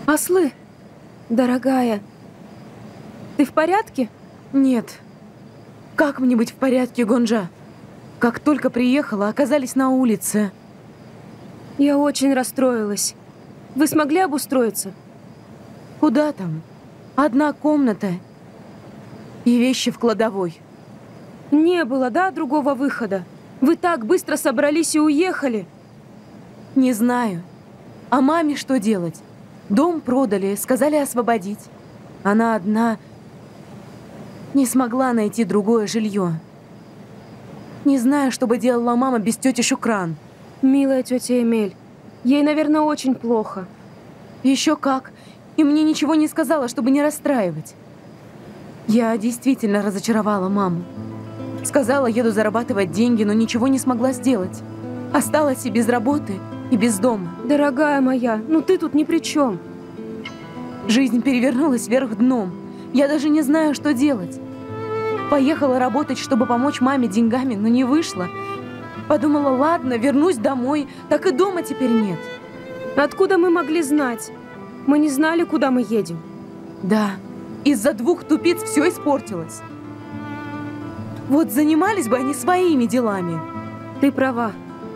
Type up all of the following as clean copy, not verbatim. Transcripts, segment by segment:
Аслы, дорогая, ты в порядке? Нет. Как мне быть в порядке, Гонжа? Как только приехала, оказались на улице. Я очень расстроилась. Вы смогли обустроиться? Куда там? Одна комната и вещи в кладовой. Не было, да, другого выхода? Вы так быстро собрались и уехали. Не знаю. А маме что делать? Дом продали, сказали освободить. Она одна не смогла найти другое жилье. Не знаю, что бы делала мама без тети Шукран. Милая тетя Эмель, ей, наверное, очень плохо. Еще как. И мне ничего не сказала, чтобы не расстраивать. Я действительно разочаровала маму. Сказала, еду зарабатывать деньги, но ничего не смогла сделать. Осталась и без работы, и без дома. Дорогая моя, ну ты тут ни при чем. Жизнь перевернулась вверх дном. Я даже не знаю, что делать. Поехала работать, чтобы помочь маме деньгами, но не вышло. Подумала, ладно, вернусь домой. Так и дома теперь нет. Откуда мы могли знать? Мы не знали, куда мы едем. Да, из-за 2 тупиц все испортилось. Вот занимались бы они своими делами. Ты права.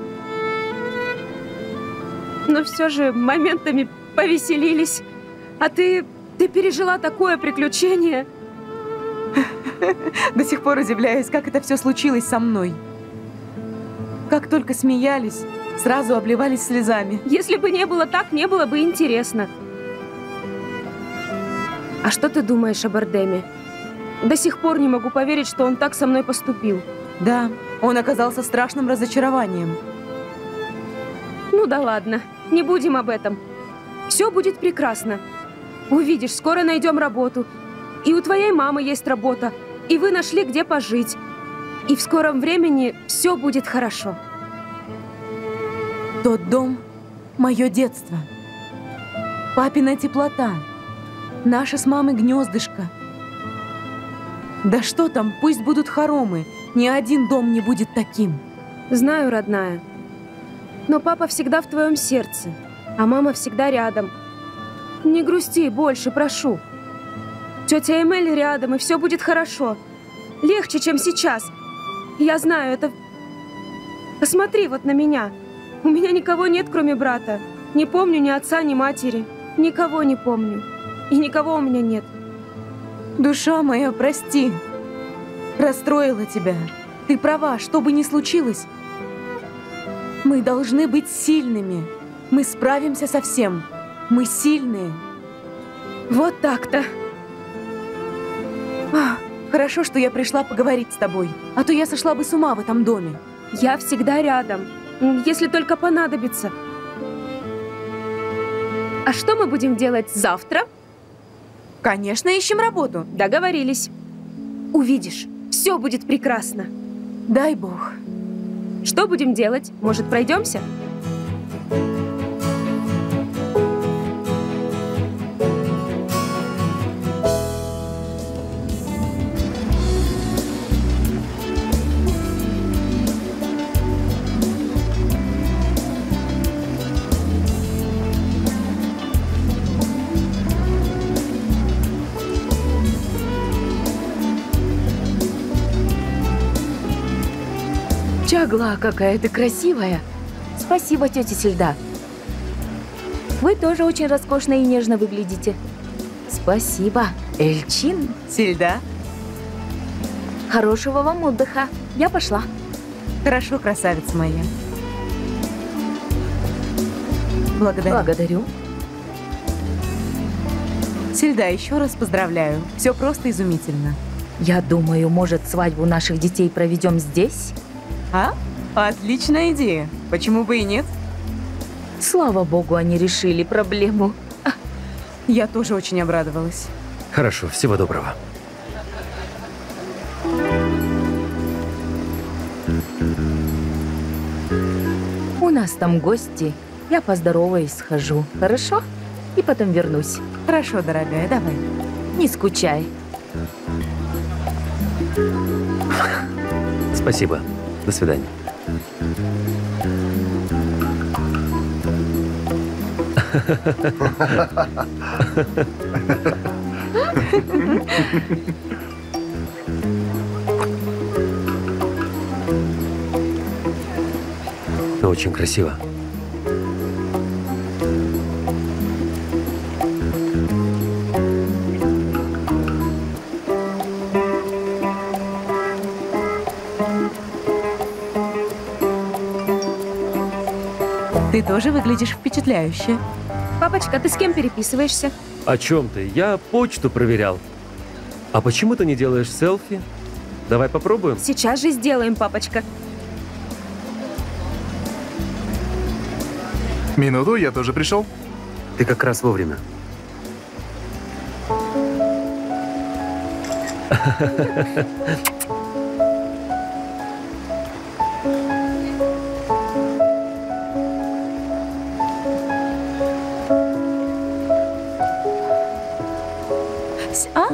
Но все же моментами повеселились. А ты пережила такое приключение. До сих пор удивляюсь, как это все случилось со мной. Как только смеялись, сразу обливались слезами. Если бы не было так, не было бы интересно. А что ты думаешь об Ардеме? До сих пор не могу поверить, что он так со мной поступил. Да, он оказался страшным разочарованием. Ну да ладно, не будем об этом. Все будет прекрасно. Увидишь, скоро найдем работу. И у твоей мамы есть работа. И вы нашли, где пожить. И в скором времени все будет хорошо. Тот дом – мое детство. Папина теплота. Наше с мамой гнездышко. Да что там, пусть будут хоромы. Ни один дом не будет таким. Знаю, родная. Но папа всегда в твоем сердце. А мама всегда рядом. Не грусти больше, прошу. Тетя Эмель рядом, и все будет хорошо. Легче, чем сейчас. Я знаю, это... Посмотри вот на меня. У меня никого нет, кроме брата. Не помню ни отца, ни матери. Никого не помню. И никого у меня нет. Душа моя, прости. Расстроила тебя. Ты права, что бы ни случилось. Мы должны быть сильными. Мы справимся со всем. Мы сильные. Вот так-то. Хорошо, что я пришла поговорить с тобой. А то я сошла бы с ума в этом доме. Я всегда рядом. Если только понадобится. А что мы будем делать завтра? Конечно, ищем работу. Договорились. Увидишь, все будет прекрасно. Дай бог. Что будем делать? Может, пройдемся? Чагла, какая ты красивая. Спасибо, тетя Сельда. Вы тоже очень роскошно и нежно выглядите. Спасибо, Эльчин. Сельда. Хорошего вам отдыха. Я пошла. Хорошо, красавица моя. Благодарю. Благодарю. Сельда, еще раз поздравляю. Все просто изумительно. Я думаю, может, свадьбу наших детей проведем здесь? А? Отличная идея. Почему бы и нет? Слава богу, они решили проблему. Я тоже очень обрадовалась. Хорошо, всего доброго. У нас там гости. Я поздороваюсь, схожу. Хорошо? И потом вернусь. Хорошо, дорогая, давай. Не скучай. Спасибо. До свидания. Очень красиво. Ты тоже выглядишь впечатляюще. Папочка, ты с кем переписываешься? О чем ты? Я почту проверял. А почему ты не делаешь селфи? Давай попробуем. Сейчас же сделаем, папочка. Минуту, я тоже пришел. Ты как раз вовремя. А?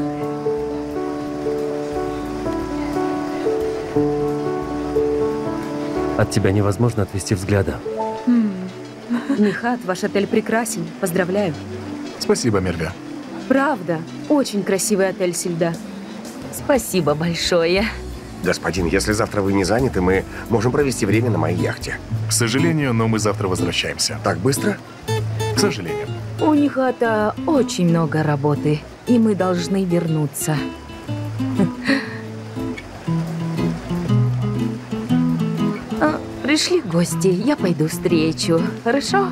От тебя невозможно отвести взгляда. Нихат, ваш отель прекрасен. Поздравляю. Спасибо, Мерве. Правда, очень красивый отель Сельда. Спасибо большое. Господин, если завтра вы не заняты, мы можем провести время на моей яхте. К сожалению, но мы завтра возвращаемся. Так быстро? К сожалению. У Нихата очень много работы, и мы должны вернуться. Пришли гости, я пойду встречу. Хорошо?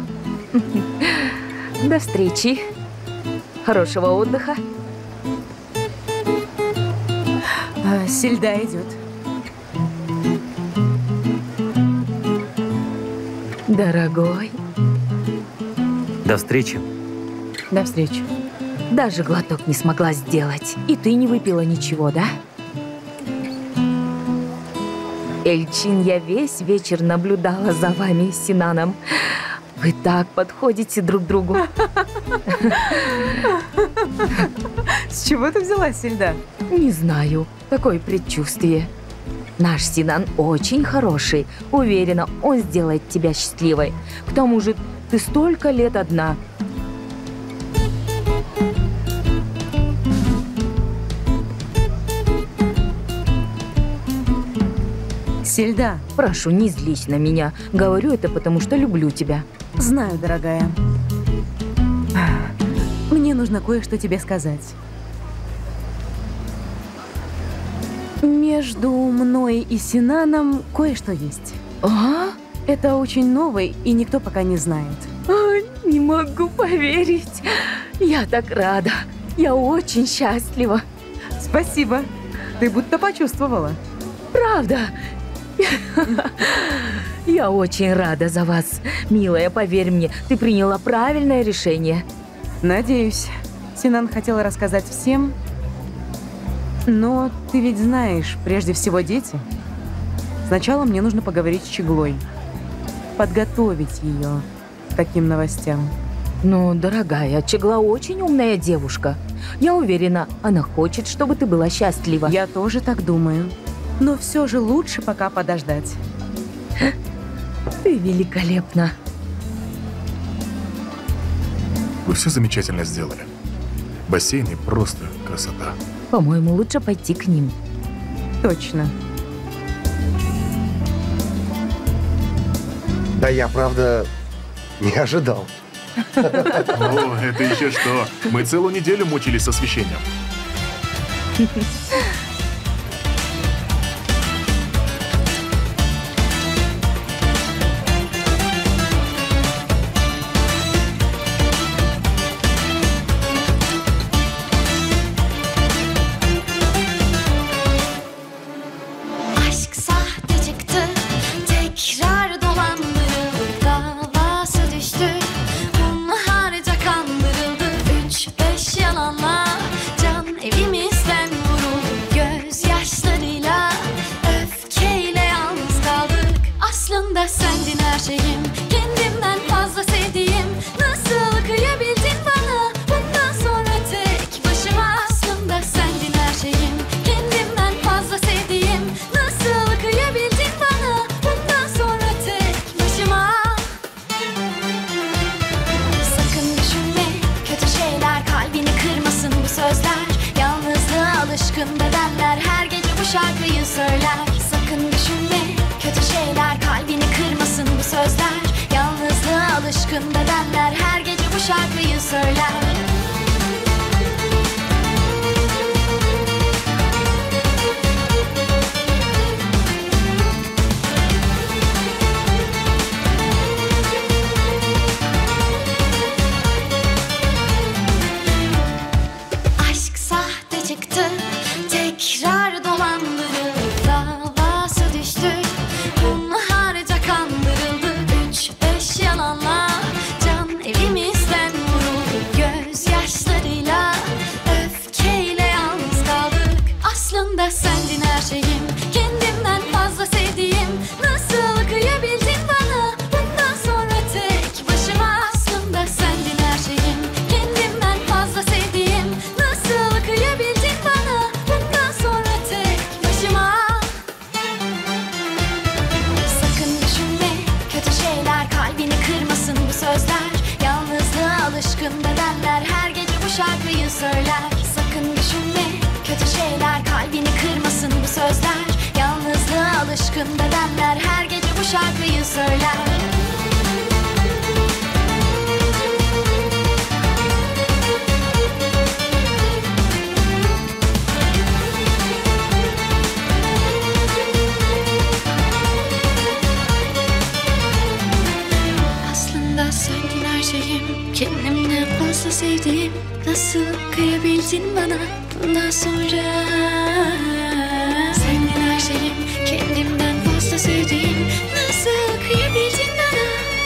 До встречи. Хорошего отдыха. Сельда идет. Дорогой, До встречи. До встречи. даже глоток не смогла сделать. И ты не выпила ничего, да? Эльчин, я весь вечер наблюдала за вами с Синаном. Вы так подходите друг другу. С чего ты взяла, Сельда? Не знаю, такое предчувствие. Наш Синан очень хороший. Уверена, он сделает тебя счастливой. К тому же, ты столько лет одна. Сельда. Прошу, не злись на меня. Говорю это, потому что люблю тебя. Знаю, дорогая. Мне нужно кое-что тебе сказать. Между мной и Синаном кое-что есть. А? Это очень новый, и никто пока не знает. Не могу поверить. Я так рада. Я очень счастлива. Спасибо. Ты будто почувствовала. Правда. Я очень рада за вас. Милая, поверь мне, ты приняла правильное решение. Надеюсь. Синан хотела рассказать всем. Но ты ведь знаешь, прежде всего дети. Сначала мне нужно поговорить с Чиглой. Подготовить ее к таким новостям. Ну, дорогая, Чегла очень умная девушка. Я уверена, она хочет, чтобы ты была счастлива. Я тоже так думаю. Но все же лучше пока подождать. Ты великолепна. Вы все замечательно сделали. Бассейны просто красота. По-моему, лучше пойти к ним. Точно. Да я, правда, не ожидал. О, это еще что? Мы целую неделю мучились с освещением. Aşk sahte çıktı, tekrar dolandırıldı, davası düştü, hunharca kandırıldı. 3-5 yalanla can evimizden vuruldu. söyler. Sakın düşünme kötü şeyler, kalbini kırmasın bu sözler. Yalnızlığa alışkın bedenler her gece bu şarkıyı söyler. Aşk sahte çıktı, tekrar dolandırıldı, davası düştü, hunharca kandırıldı. 3-5 yalanla can evimizden vuruldu, gözyaşlarıyla, öfkeyle yalnız kaldık. Aslında sendin her şeyim, kendimden fazla sevdiğim. Nasıl kıyabildin bana bundan sonra tek başıma? Aslında sendin her şeyim, kendimden fazla sevdiğim. Nasıl kıyabildin bana bundan sonra tek başıma? Sakın düşünme kötü şeyler, kalbini kırmasın bu sözler. Yalnızlığa alışkın bedenler her gece bu şarkıyı söyler. Sakın düşünme kötü şeyler, kalbini kırmasın bu sözler. Yalnızlığa alışkın bedenler her gece bu şarkıyı söyler. Aslında sendin her şeyim, kendimden fazla sevdiğim. Nasıl kıyabildin bana bundan sonra? Sendin her şeyim, kendimden fazla sevdiğim. Nasıl kıyabildin bana?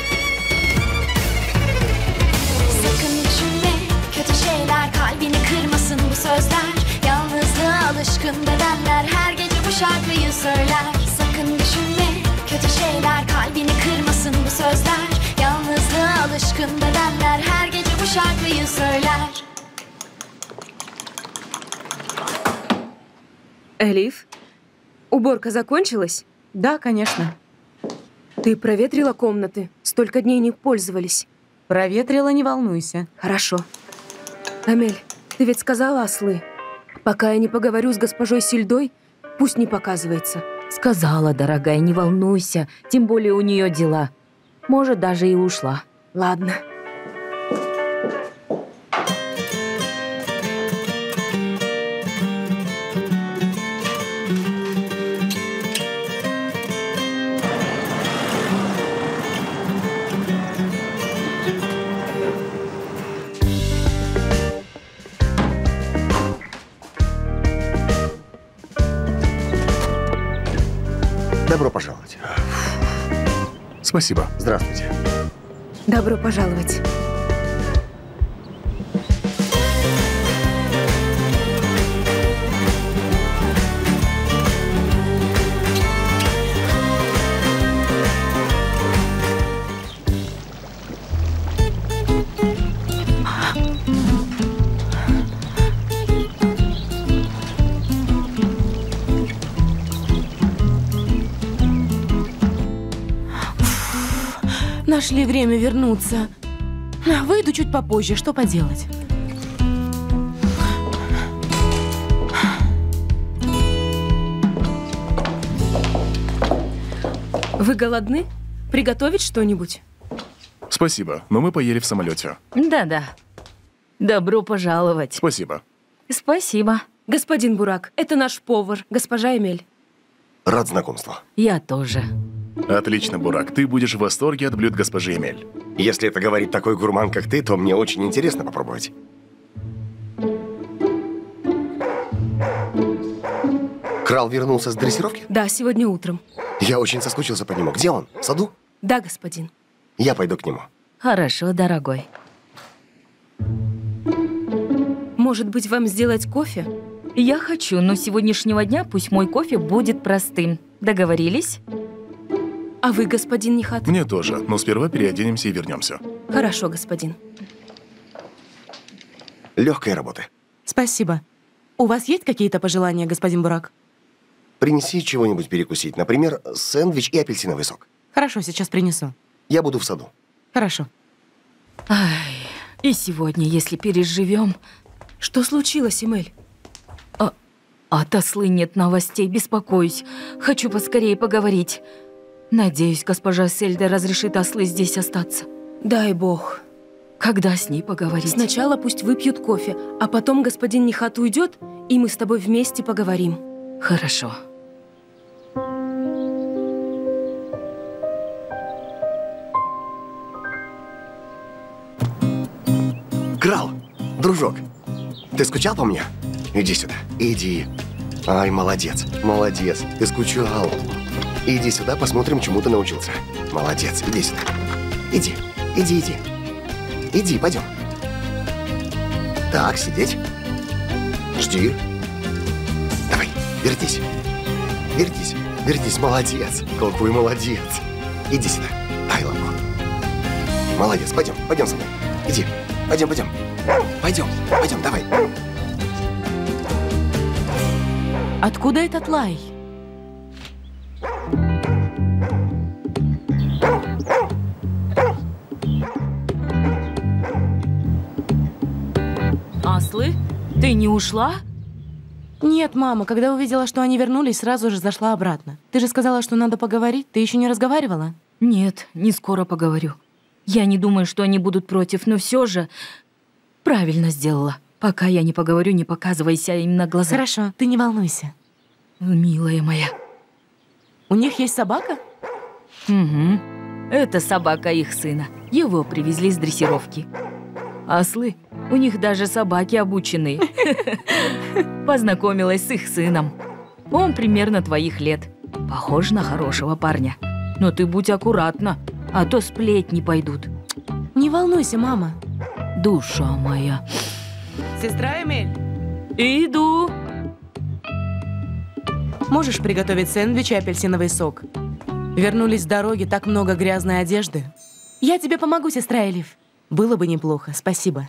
Sakın düşünme kötü şeyler, kalbini kırmasın bu sözler. Yalnızlığa alışkın bedenler her gece bu şarkıyı söyler. Sakın düşünme kötü şeyler, kalbini kırmasın bu sözler. Yalnızlığa alışkın bedenler her gece bu şarkıyı söyler. Элиф, уборка закончилась? Да, конечно. Ты проветрила комнаты? Столько дней не пользовались. Проветрила, не волнуйся. Хорошо. Амель, ты ведь сказала ослы? Пока я не поговорю с госпожой Сильдой, пусть не показывается. Сказала, дорогая, не волнуйся. Тем более у нее дела. Может, даже и ушла. Ладно. Добро пожаловать. Спасибо. Здравствуйте. Добро пожаловать. Нашли время вернуться. Выйду чуть попозже, что поделать? Вы голодны? Приготовить что-нибудь? Спасибо, но мы поели в самолете. Да-да. Добро пожаловать. Спасибо. Спасибо. Господин Бурак, это наш повар, госпожа Эмель. Рад знакомству. Я тоже. Отлично, Бурак. Ты будешь в восторге от блюд госпожи Эмель. Если это говорит такой гурман, как ты, то мне очень интересно попробовать. Крал вернулся с дрессировки? Да, сегодня утром. Я очень соскучился по нему. Где он? В саду? Да, господин. Я пойду к нему. Хорошо, дорогой. Может быть, вам сделать кофе? Я хочу, но с сегодняшнего дня пусть мой кофе будет простым. Договорились? А вы, господин Нихат? Мне тоже, но сперва переоденемся и вернемся. Хорошо, господин. Легкой работы. Спасибо. У вас есть какие-то пожелания, господин Бурак? Принеси чего-нибудь перекусить. Например, сэндвич и апельсиновый сок. Хорошо, сейчас принесу. Я буду в саду. Хорошо. Ай, и сегодня, если переживем... Что случилось, Эмель? От Аслы нет новостей, беспокоюсь. Хочу поскорее поговорить. Надеюсь, госпожа Сельда разрешит Аслы здесь остаться. Дай бог. Когда с ней поговорить? Сначала пусть выпьют кофе, а потом господин Нихат уйдет, и мы с тобой вместе поговорим. Хорошо. Крал, дружок, ты скучал по мне? Иди сюда, иди. Ай, молодец, молодец, ты скучал. Иди сюда, посмотрим, чему ты научился. Молодец, иди сюда. Иди, иди, иди. Иди, пойдем. Так, сидеть. Жди. Давай, вертись. Вертись, вертись, молодец. Какой молодец. Иди сюда, дай лапу. Молодец, пойдем, пойдем со мной. Иди, пойдем, пойдем. Пойдем, пойдем, давай. Откуда этот лай? Аслы, ты не ушла? Нет, мама, когда увидела, что они вернулись, сразу же зашла обратно. Ты же сказала, что надо поговорить. Ты еще не разговаривала? Нет, не скоро поговорю. Я не думаю, что они будут против, но все же правильно сделала. Пока я не поговорю, не показывайся им на глаза. Хорошо, ты не волнуйся. Милая моя. У них есть собака? Угу. Это собака их сына. Его привезли с дрессировки. Аслы, у них даже собаки обучены. Познакомилась с их сыном. Он примерно твоих лет. Похож на хорошего парня. Но ты будь аккуратна, а то сплетни пойдут. Не волнуйся, мама. Душа моя. Сестра Эмель, Иду. можешь приготовить сэндвич и апельсиновый сок? Вернулись с дороги, так много грязной одежды. Я тебе помогу, сестра Элиф. Было бы неплохо, спасибо.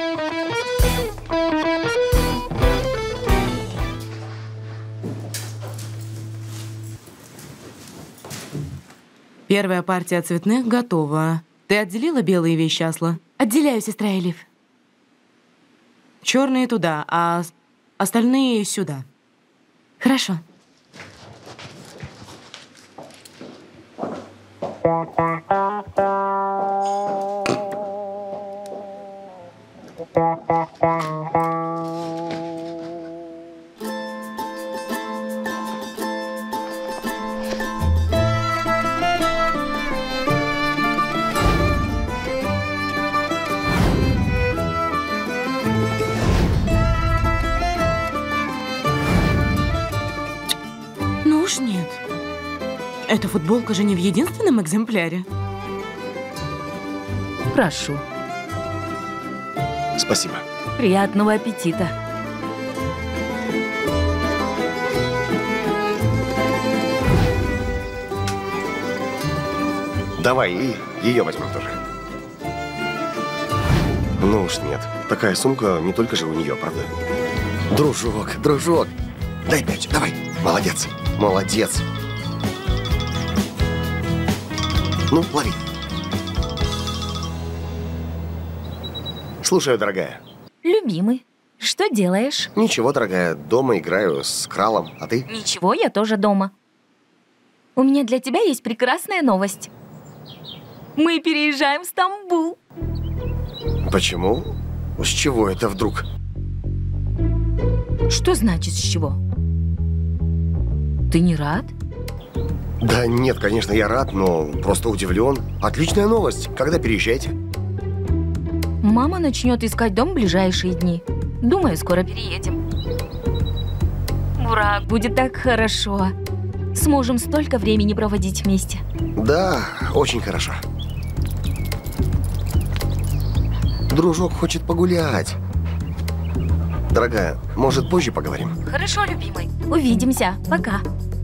Первая партия цветных готова. Ты отделила белые вещи, Асла? Отделяю, сестра Элиф. Черные туда, а остальные сюда. Хорошо. Ну уж нет. Эта футболка же не в единственном экземпляре. Прошу. Спасибо. Приятного аппетита. Давай, и ее возьмем тоже. Ну уж нет. Такая сумка не только же у нее, правда? Дружок, дружок. Дай 5, давай. Молодец, молодец. Ну, лови. Слушаю, дорогая. Любимый, что делаешь? Ничего, дорогая, дома играю с Кралом, а ты? Ничего, я тоже дома. У меня для тебя есть прекрасная новость. Мы переезжаем в Стамбул. Почему? С чего это вдруг? Что значит с чего? Ты не рад? Да нет, конечно, я рад, но просто удивлен. Отличная новость. Когда переезжаете? Мама начнет искать дом в ближайшие дни. Думаю, скоро переедем. Ура, будет так хорошо. Сможем столько времени проводить вместе. Да, очень хорошо. Дружок хочет погулять. Дорогая, может, позже поговорим? Хорошо, любимый. Увидимся. Пока.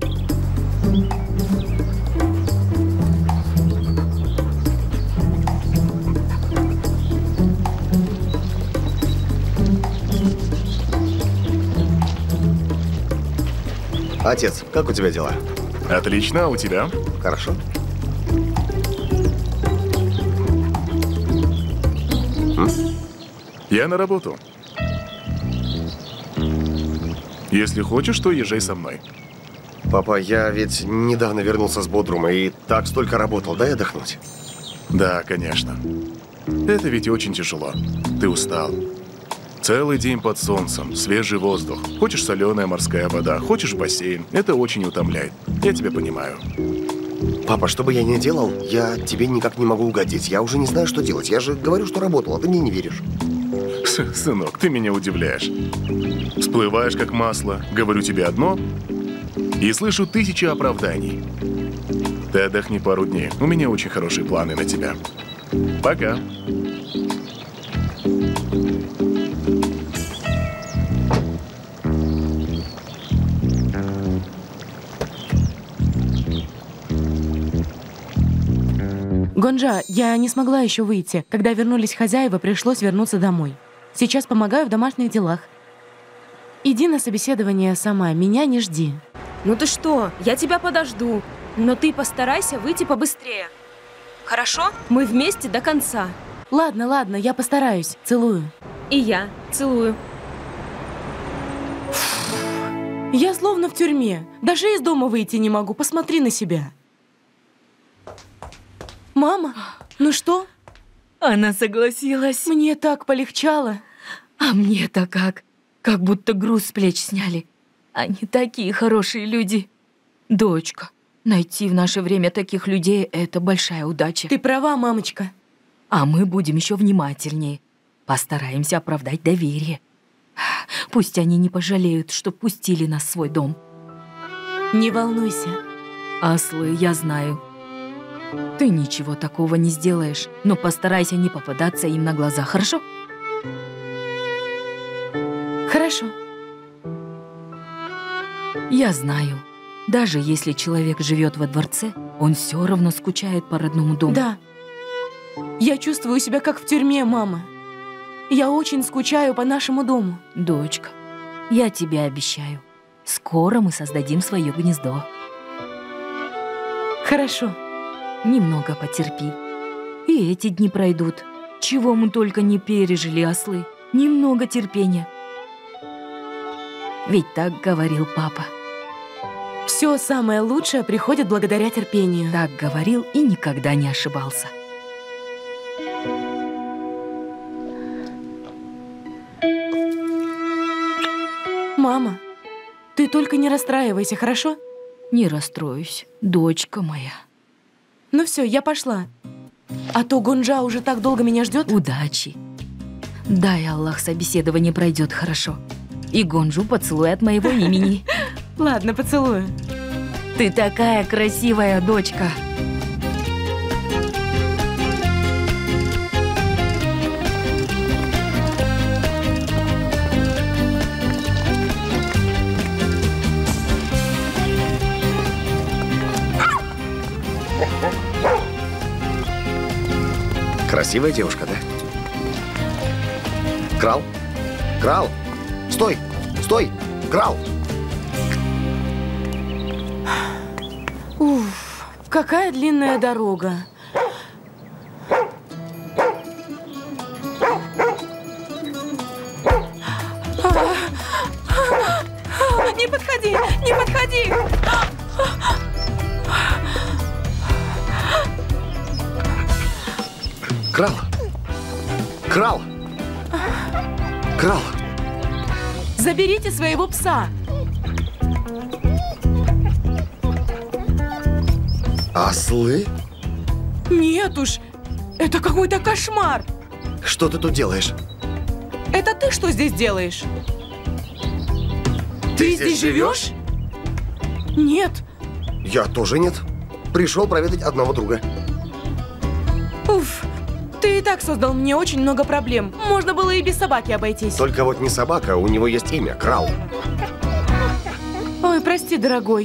Отец, как у тебя дела? Отлично, а у тебя? Хорошо. Я на работу. Если хочешь, то езжай со мной. Папа, я ведь недавно вернулся с Бодрума и так столько работал. Дай отдохнуть. Да, конечно. Это ведь очень тяжело. Ты устал. Целый день под солнцем, свежий воздух. Хочешь соленая морская вода, хочешь бассейн. Это очень утомляет. Я тебя понимаю. Папа, что бы я ни делал, я тебе никак не могу угодить. Я уже не знаю, что делать. Я же говорю, что работал, а ты мне не веришь. Сынок, ты меня удивляешь. Всплываешь как масло, говорю тебе одно и слышу 1000 оправданий. Ты отдохни пару дней. У меня очень хорошие планы на тебя. Пока. Гонжа, я не смогла еще выйти. Когда вернулись хозяева, пришлось вернуться домой. Сейчас помогаю в домашних делах. Иди на собеседование сама, меня не жди. Ну ты что, я тебя подожду. Но ты постарайся выйти побыстрее. Хорошо? Мы вместе до конца. Ладно, ладно, я постараюсь. Целую. И я целую. Я словно в тюрьме. Даже из дома выйти не могу. Посмотри на себя. Мама, ну что? Она согласилась. Мне так полегчало. А мне-то как? Как будто груз с плеч сняли. Они такие хорошие люди. Дочка, найти в наше время таких людей – это большая удача. Ты права, мамочка. А мы будем еще внимательнее. Постараемся оправдать доверие. Пусть они не пожалеют, что пустили нас в свой дом. Не волнуйся. Ослы, я знаю. Ты ничего такого не сделаешь, но постарайся не попадаться им на глаза, хорошо? Хорошо. Я знаю. Даже если человек живет во дворце, он все равно скучает по родному дому. Да. Я чувствую себя как в тюрьме, мама. Я очень скучаю по нашему дому. Дочка, я тебе обещаю, скоро мы создадим свое гнездо. Хорошо. Немного потерпи. И эти дни пройдут. Чего мы только не пережили, ослы. Немного терпения. Ведь так говорил папа. Все самое лучшее приходит благодаря терпению. Так говорил и никогда не ошибался. Мама, ты только не расстраивайся, хорошо? Не расстроюсь, дочка моя. Ну все, я пошла. А то Гонжа уже так долго меня ждет. Удачи. Дай Аллах, собеседование пройдет хорошо. И Гонжу поцелуй от моего имени. Ладно, поцелую. Ты такая красивая, дочка. Красивая девушка, да? Крал? Крал! Стой! Стой! Крал! Уф, какая длинная дорога. Не подходи! Не подходи! Крал! Крал! Крал! Заберите своего пса! Ослы? Нет уж, это какой-то кошмар! Что ты тут делаешь? Это ты что здесь делаешь? Ты здесь живешь? Нет. Я тоже нет. Пришел проведать одного друга. Уф, ты и так создал мне очень много проблем. Можно было и без собаки обойтись. Только вот не собака, у него есть имя – Крал. Ой, прости, дорогой.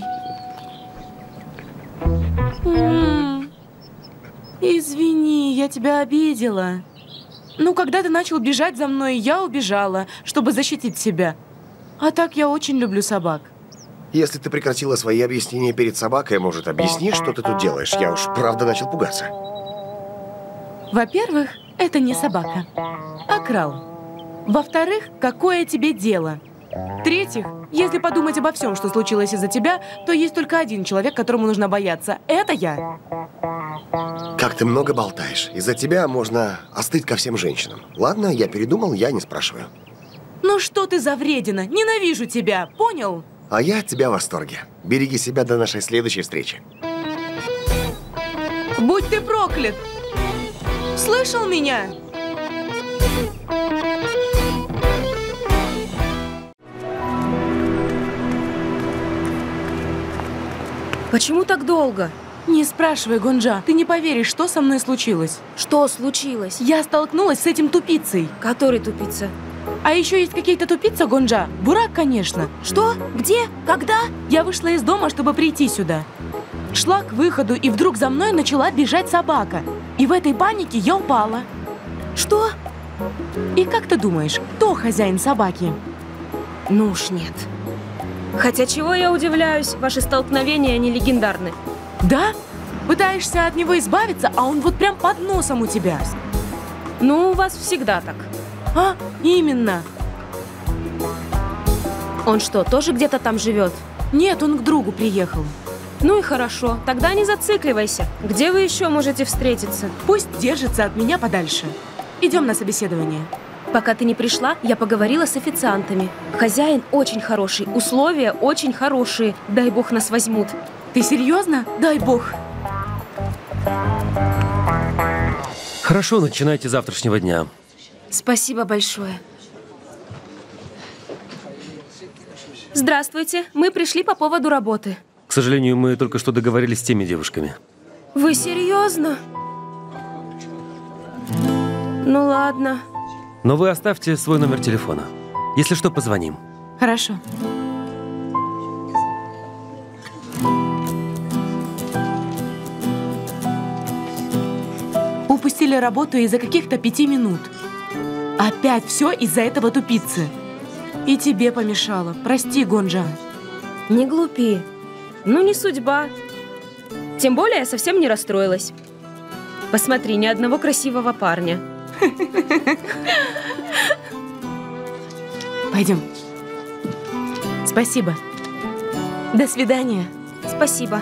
Извини, я тебя обидела. Ну, когда ты начал бежать за мной, я убежала, чтобы защитить себя. А так я очень люблю собак. Если ты прекратила свои объяснения перед собакой, может, объяснишь, что ты тут делаешь? Я уж правда начал пугаться. Во-первых, это не собака, а крал. Во-вторых, какое тебе дело? В-третьих, если подумать обо всем, что случилось из-за тебя, то есть только один человек, которому нужно бояться. Это я. Как ты много болтаешь. Из-за тебя можно остыть ко всем женщинам. Ладно, я передумал, я не спрашиваю. Ну что ты за вредина? Ненавижу тебя, понял? А я от тебя в восторге. Береги себя до нашей следующей встречи. Будь ты проклят! Слышал меня? Почему так долго? Не спрашивай, Гонджа. Ты не поверишь, что со мной случилось. Что случилось? Я столкнулась с этим тупицей. Который тупица? А еще есть какие-то тупицы, Гонджа. Бурак, конечно. Что? Где? Когда? Я вышла из дома, чтобы прийти сюда. Шла к выходу, и вдруг за мной начала бежать собака. И в этой панике я упала. Что? И как ты думаешь, кто хозяин собаки? Ну уж нет. Хотя чего я удивляюсь, ваши столкновения не легендарны. Да? Пытаешься от него избавиться, а он вот прям под носом у тебя. Ну, у вас всегда так. А, именно. Он что, тоже где-то там живет? Нет, он к другу приехал. Ну и хорошо, тогда не зацикливайся. Где вы еще можете встретиться? Пусть держится от меня подальше. Идем на собеседование. Пока ты не пришла, я поговорила с официантами. Хозяин очень хороший, условия очень хорошие. Дай бог нас возьмут. Ты серьезно? Дай бог. Хорошо, начинайте с завтрашнего дня. Спасибо большое. Здравствуйте, мы пришли по поводу работы. К сожалению, мы только что договорились с теми девушками. Вы серьезно? Ну ладно. Но вы оставьте свой номер телефона. Если что, позвоним. Хорошо. Упустили работу из-за каких-то 5 минут. Опять все из-за этого тупицы. И тебе помешало. Прости, Гонджа. Не глупи. Ну, не судьба. Тем более я совсем не расстроилась. Посмотри, ни одного красивого парня. Пойдем. Спасибо. До свидания. Спасибо.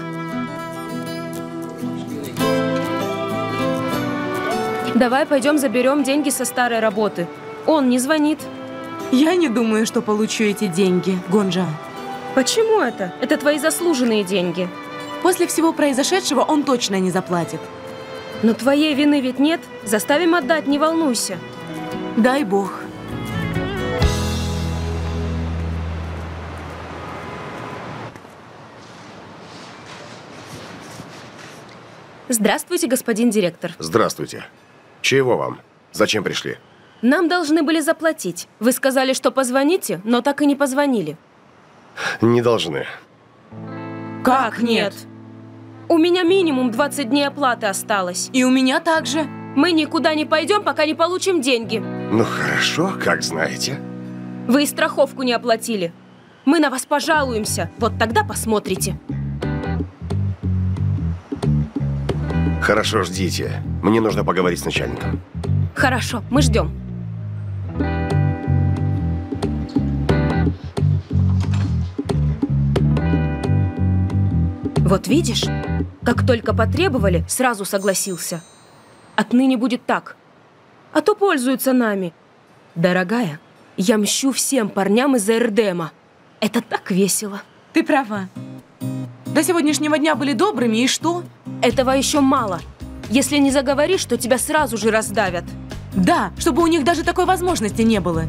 Давай пойдем заберем деньги со старой работы. Он не звонит. Я не думаю, что получу эти деньги, Гонджа. Почему это? Это твои заслуженные деньги. После всего произошедшего он точно не заплатит. Но твоей вины ведь нет. Заставим отдать, не волнуйся. Дай бог. Здравствуйте, господин директор. Здравствуйте. Чего вам? Зачем пришли? Нам должны были заплатить. Вы сказали, что позвоните, но так и не позвонили. Не должны. Как нет? У меня минимум 20 дней оплаты осталось. И у меня также. Мы никуда не пойдем, пока не получим деньги. Ну хорошо, как знаете. Вы и страховку не оплатили. Мы на вас пожалуемся. Вот тогда посмотрите. Хорошо, ждите. Мне нужно поговорить с начальником. Хорошо, мы ждем. Вот видишь, как только потребовали, сразу согласился. Отныне будет так. А то пользуются нами. Дорогая, я мщу всем парням из Эрдема. Это так весело. Ты права. До сегодняшнего дня были добрыми, и что? Этого еще мало. Если не заговоришь, то тебя сразу же раздавят. Да, чтобы у них даже такой возможности не было.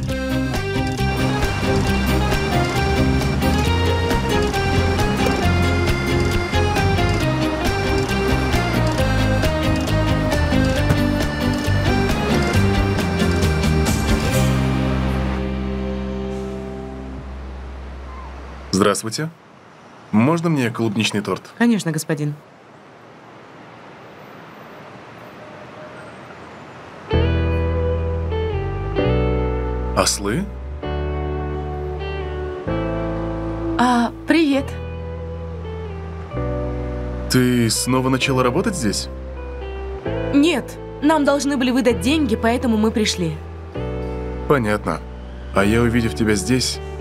Здравствуйте. Можно мне клубничный торт? Конечно, господин. Ослы? Привет. Ты снова начала работать здесь? Нет, нам должны были выдать деньги, поэтому мы пришли. Понятно. А я, увидев тебя здесь,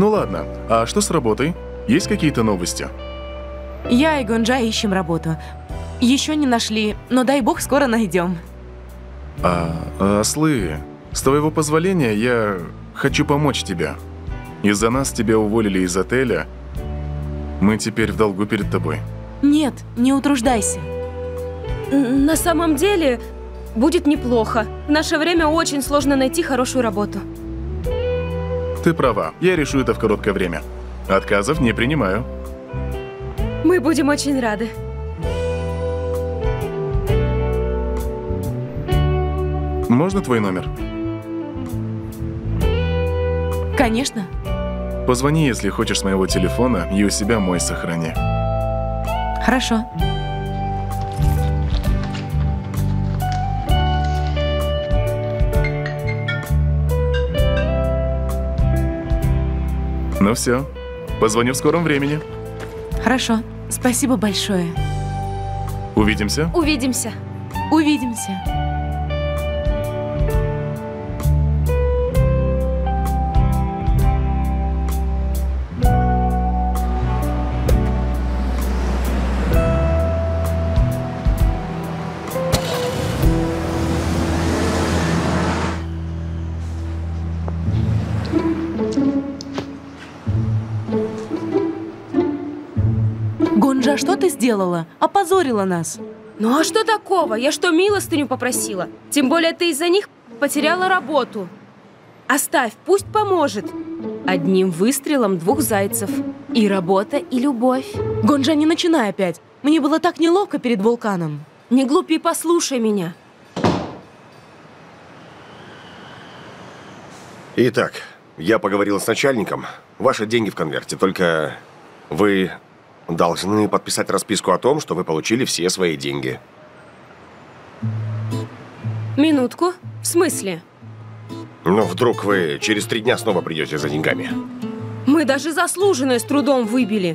Ну ладно, а что с работой? Есть какие-то новости? Я и Гонджа ищем работу. Еще не нашли, но дай бог скоро найдем. Ослы, с твоего позволения я хочу помочь тебе. Из-за нас тебя уволили из отеля. Мы теперь в долгу перед тобой. Нет, не утруждайся. На самом деле, будет неплохо. В наше время очень сложно найти хорошую работу. Ты права, я решу это в короткое время. Отказов не принимаю. Мы будем очень рады. Можно твой номер? Конечно. Позвони, если хочешь, с моего телефона, и у себя мой сохрани. Хорошо. Ну все, позвоню в скором времени. Хорошо. Спасибо большое. Увидимся? Увидимся. Увидимся. Гонджа, что ты сделала? Опозорила нас. Ну а что такого? Я что, милостыню попросила? Тем более ты из-за них потеряла работу. Оставь, пусть поможет. Одним выстрелом 2 зайцев. И работа, и любовь. Гонджа, не начинай опять. Мне было так неловко перед вулканом. Не глупи, послушай меня. Итак, я поговорил с начальником. Ваши деньги в конверте, только вы должны подписать расписку о том, что вы получили все свои деньги. Минутку. В смысле? Но вдруг вы через 3 дня снова придете за деньгами. Мы даже заслуженное с трудом выбили.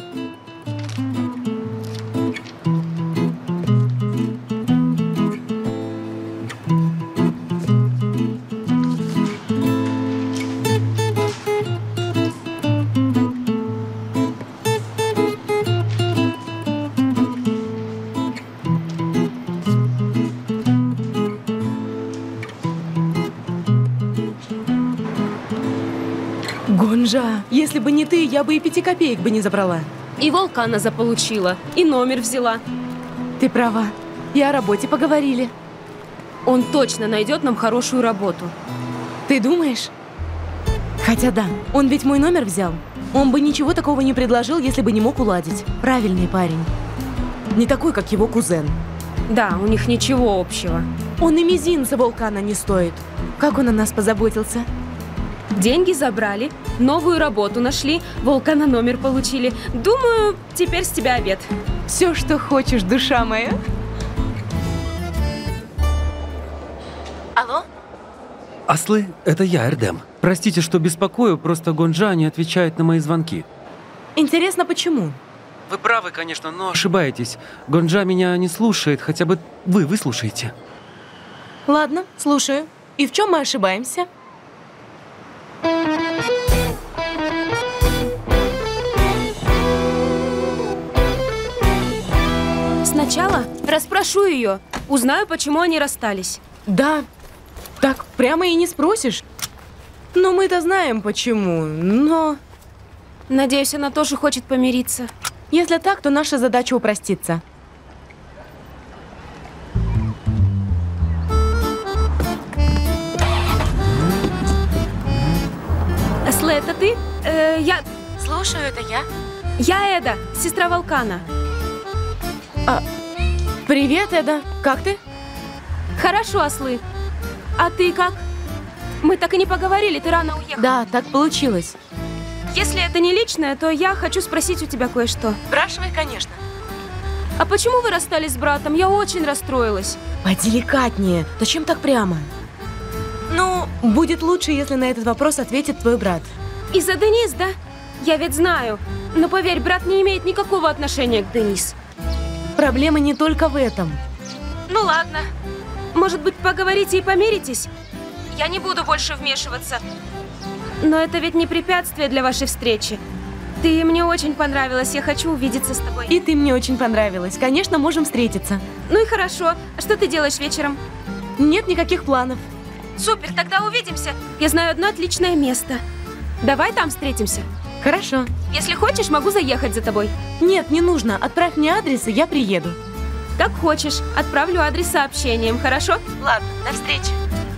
Гонджа, если бы не ты, я бы и 5 копеек бы не забрала. И вулкана заполучила, и номер взяла. Ты права. И о работе поговорили. Он точно найдет нам хорошую работу. Ты думаешь? Хотя да, он ведь мой номер взял. Он бы ничего такого не предложил, если бы не мог уладить. Правильный парень. Не такой, как его кузен. Да, у них ничего общего. Он и мизинца вулкана не стоит. Как он о нас позаботился? Деньги забрали, новую работу нашли, вулкана номер получили. Думаю, теперь с тебя обед. Все, что хочешь, душа моя. Алло? Ослы, это я, Эрдем. Простите, что беспокою, просто Гонджа не отвечает на мои звонки. Интересно, почему? Вы правы, конечно, но ошибаетесь. Гонджа меня не слушает, хотя бы вы выслушаете. Ладно, слушаю. И в чем мы ошибаемся? Сначала расспрошу ее, узнаю, почему они расстались. Да, так прямо и не спросишь. Но мы-то знаем, почему, но... Надеюсь, она тоже хочет помириться. Если так, то наша задача упростится. Ослы, это ты? Я... Слушаю, это я. Я Эда, сестра вулкана. Привет, Эда. Как ты? Хорошо, Ослы. А ты как? Мы так и не поговорили, ты рано уехала. Да, так получилось. Если это не личное, то я хочу спросить у тебя кое-что. Спрашивай, конечно. А почему вы расстались с братом? Я очень расстроилась. Поделикатнее. Зачем так прямо? Ну, будет лучше, если на этот вопрос ответит твой брат. Из-за Денис, да? Я ведь знаю. Но поверь, брат не имеет никакого отношения к Денис. Проблема не только в этом. Ну ладно. Может быть, поговорите и помиритесь? Я не буду больше вмешиваться. Но это ведь не препятствие для вашей встречи. Ты мне очень понравилась, я хочу увидеться с тобой. И ты мне очень понравилась. Конечно, можем встретиться. Ну и хорошо. А что ты делаешь вечером? Нет никаких планов. Супер, тогда увидимся. Я знаю одно отличное место. Давай там встретимся. Хорошо. Если хочешь, могу заехать за тобой. Нет, не нужно. Отправь мне адрес, и я приеду. Как хочешь. Отправлю адрес сообщением, хорошо? Ладно, до встречи.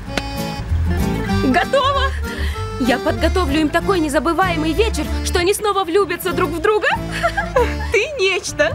Готово! Я подготовлю им такой незабываемый вечер, что они снова влюбятся друг в друга. Ты нечто.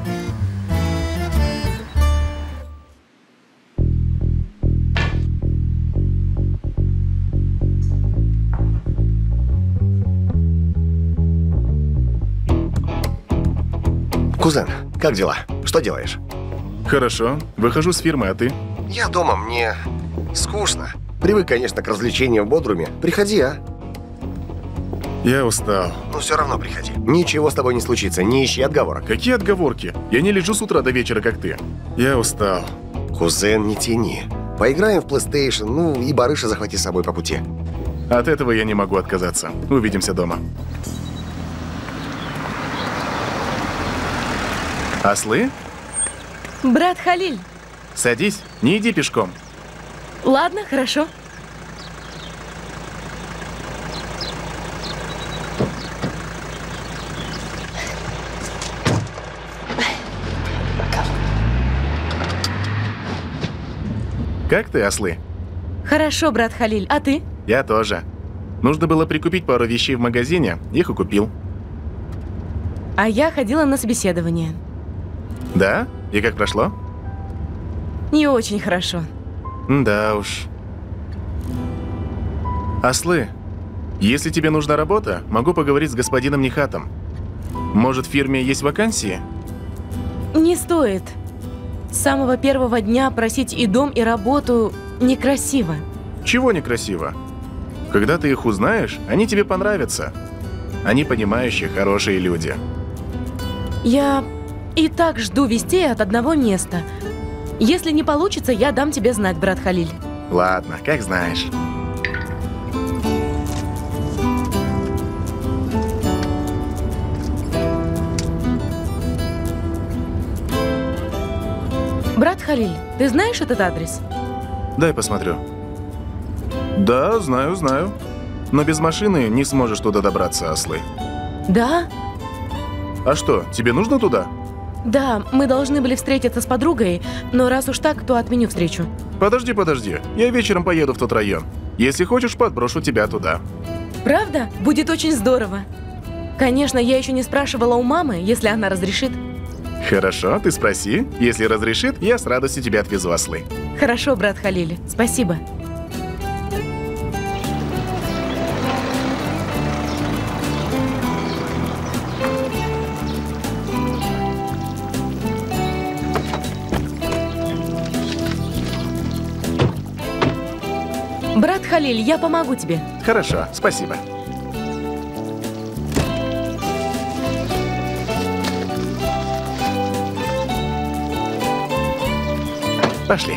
Кузен, как дела? Что делаешь? Хорошо. Выхожу с фирмы, а ты? Я дома, мне скучно. Привык, конечно, к развлечениям в Бодруме. Приходи, а? Я устал. Но все равно приходи. Ничего с тобой не случится, не ищи отговорок. Какие отговорки? Я не лежу с утра до вечера, как ты. Я устал. Кузен, не тяни. Поиграем в PlayStation, ну и барыша захвати с собой по пути. От этого я не могу отказаться. Увидимся дома. Ослы? Брат Халиль. Садись, не иди пешком. Ладно, хорошо. Как ты, ослы? Хорошо, брат Халиль. А ты? Я тоже. Нужно было прикупить пару вещей в магазине, их и купил. А я ходила на собеседование. Да? И как прошло? Не очень хорошо. Да уж. Ослы, если тебе нужна работа, могу поговорить с господином Нихатом. Может, в фирме есть вакансии? Не стоит. С самого первого дня просить и дом, и работу некрасиво. Чего некрасиво? Когда ты их узнаешь, они тебе понравятся. Они понимающие, хорошие люди. Я и так жду вестей от одного места. Если не получится, я дам тебе знать, брат Халиль. Ладно, как знаешь. Брат Халиль, ты знаешь этот адрес? Дай посмотрю. Да, знаю. Но без машины не сможешь туда добраться, ослы. Да? А что, тебе нужно туда? Да, мы должны были встретиться с подругой, но раз уж так, то отменю встречу. Подожди. Я вечером поеду в тот район. Если хочешь, подброшу тебя туда. Правда? Будет очень здорово. Конечно, я еще не спрашивала у мамы, если она разрешит. Хорошо, ты спроси. Если разрешит, я с радостью тебя отвезу, ослы. Хорошо, брат Халиль. Спасибо. Брат Халиль, я помогу тебе. Хорошо, спасибо. Пошли.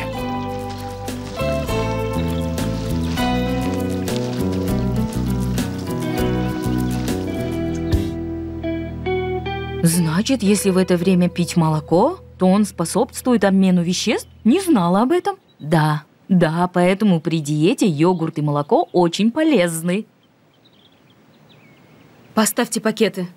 Значит, если в это время пить молоко, то он способствует обмену веществ? Не знала об этом? Да, поэтому при диете йогурт и молоко очень полезны. Поставьте пакеты.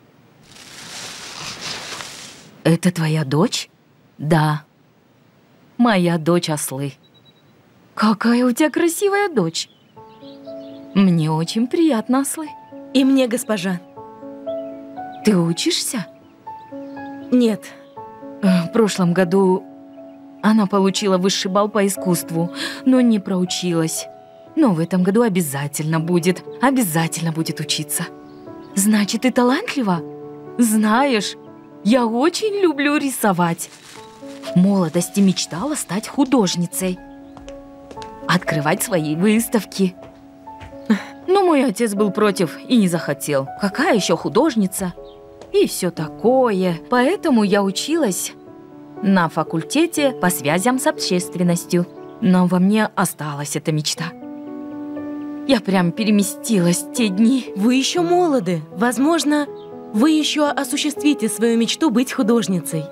Это твоя дочь? Да. Моя дочь ослы. Какая у тебя красивая дочь. Мне очень приятно, ослы. И мне, госпожа. Ты учишься? Нет. В прошлом году она получила высший балл по искусству, но не проучилась. Но в этом году обязательно будет учиться. Значит, ты талантлива? Знаешь, я очень люблю рисовать. В молодости мечтала стать художницей. Открывать свои выставки. Но мой отец был против и не захотел. Какая еще художница? И все такое. Поэтому я училась на факультете по связям с общественностью. Но во мне осталась эта мечта. Я прям переместилась в те дни. Вы еще молоды. Возможно, вы еще осуществите свою мечту быть художницей.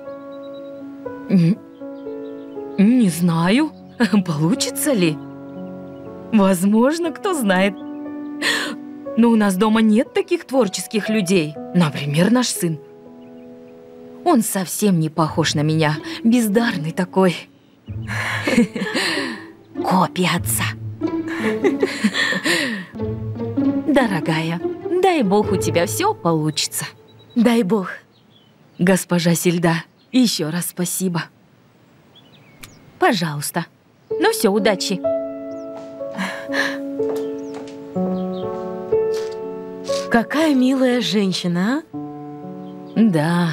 Не знаю, получится ли. Возможно, кто знает. Но у нас дома нет таких творческих людей. Например, наш сын. Он совсем не похож на меня. Бездарный такой. Копия отца. Дорогая, дай бог у тебя все получится. Дай бог. Госпожа Сельда, еще раз спасибо. Пожалуйста. Ну все, удачи. Какая милая женщина, а? Да.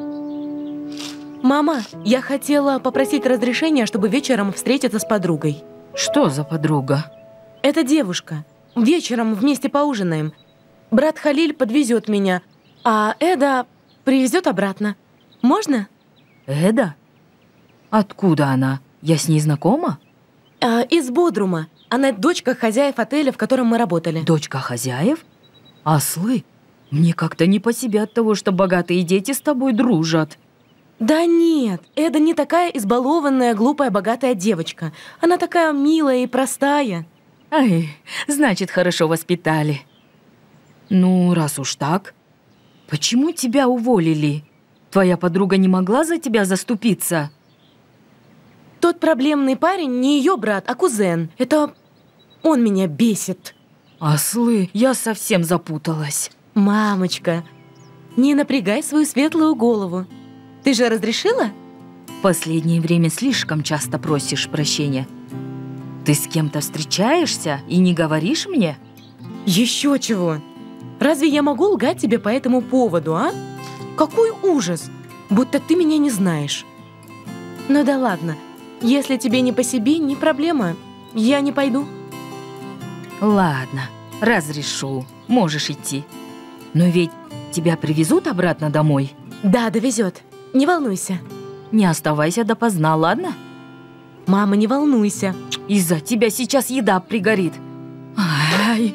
Мама, я хотела попросить разрешения, чтобы вечером встретиться с подругой. Что за подруга? Это девушка. Вечером вместе поужинаем. Брат Халиль подвезет меня, а Эда привезет обратно. Можно? Эда? Откуда она? Я с ней знакома? Из Бодрума. Она дочка хозяев отеля, в котором мы работали. Дочка хозяев? Ослы? Мне как-то не по себе от того, что богатые дети с тобой дружат. Да нет, Эда не такая избалованная, глупая, богатая девочка. Она такая милая и простая. Ай, значит, хорошо воспитали. Ну, раз уж так, почему тебя уволили? Твоя подруга не могла за тебя заступиться? Тот проблемный парень не ее брат, а кузен. Это он меня бесит. Ослы, я совсем запуталась. Мамочка, не напрягай свою светлую голову. Ты же разрешила? В последнее время слишком часто просишь прощения. Ты с кем-то встречаешься и не говоришь мне? Еще чего? Разве я могу лгать тебе по этому поводу, а? Какой ужас! Будто ты меня не знаешь. Ну да ладно. Если тебе не по себе, не проблема. Я не пойду. Ладно, разрешу. Можешь идти. Но ведь тебя привезут обратно домой? Да, довезет. Не волнуйся. Не оставайся допоздна, ладно? Мама, не волнуйся. Из-за тебя сейчас еда пригорит. Ай.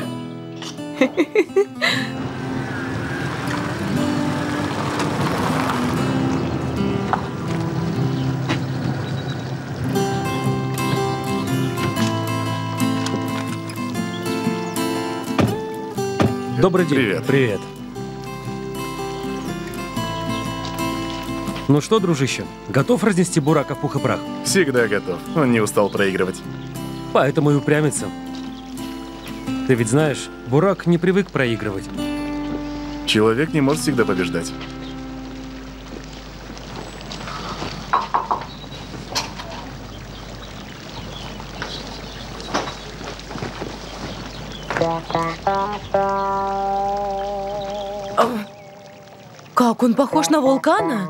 Добрый день. Привет. Привет. Ну что, дружище, готов разнести Бурака в пух и прах? Всегда готов. Он не устал проигрывать. Поэтому и упрямится. Ты ведь знаешь, Бурак не привык проигрывать. Человек не может всегда побеждать. Как он похож на вулкана?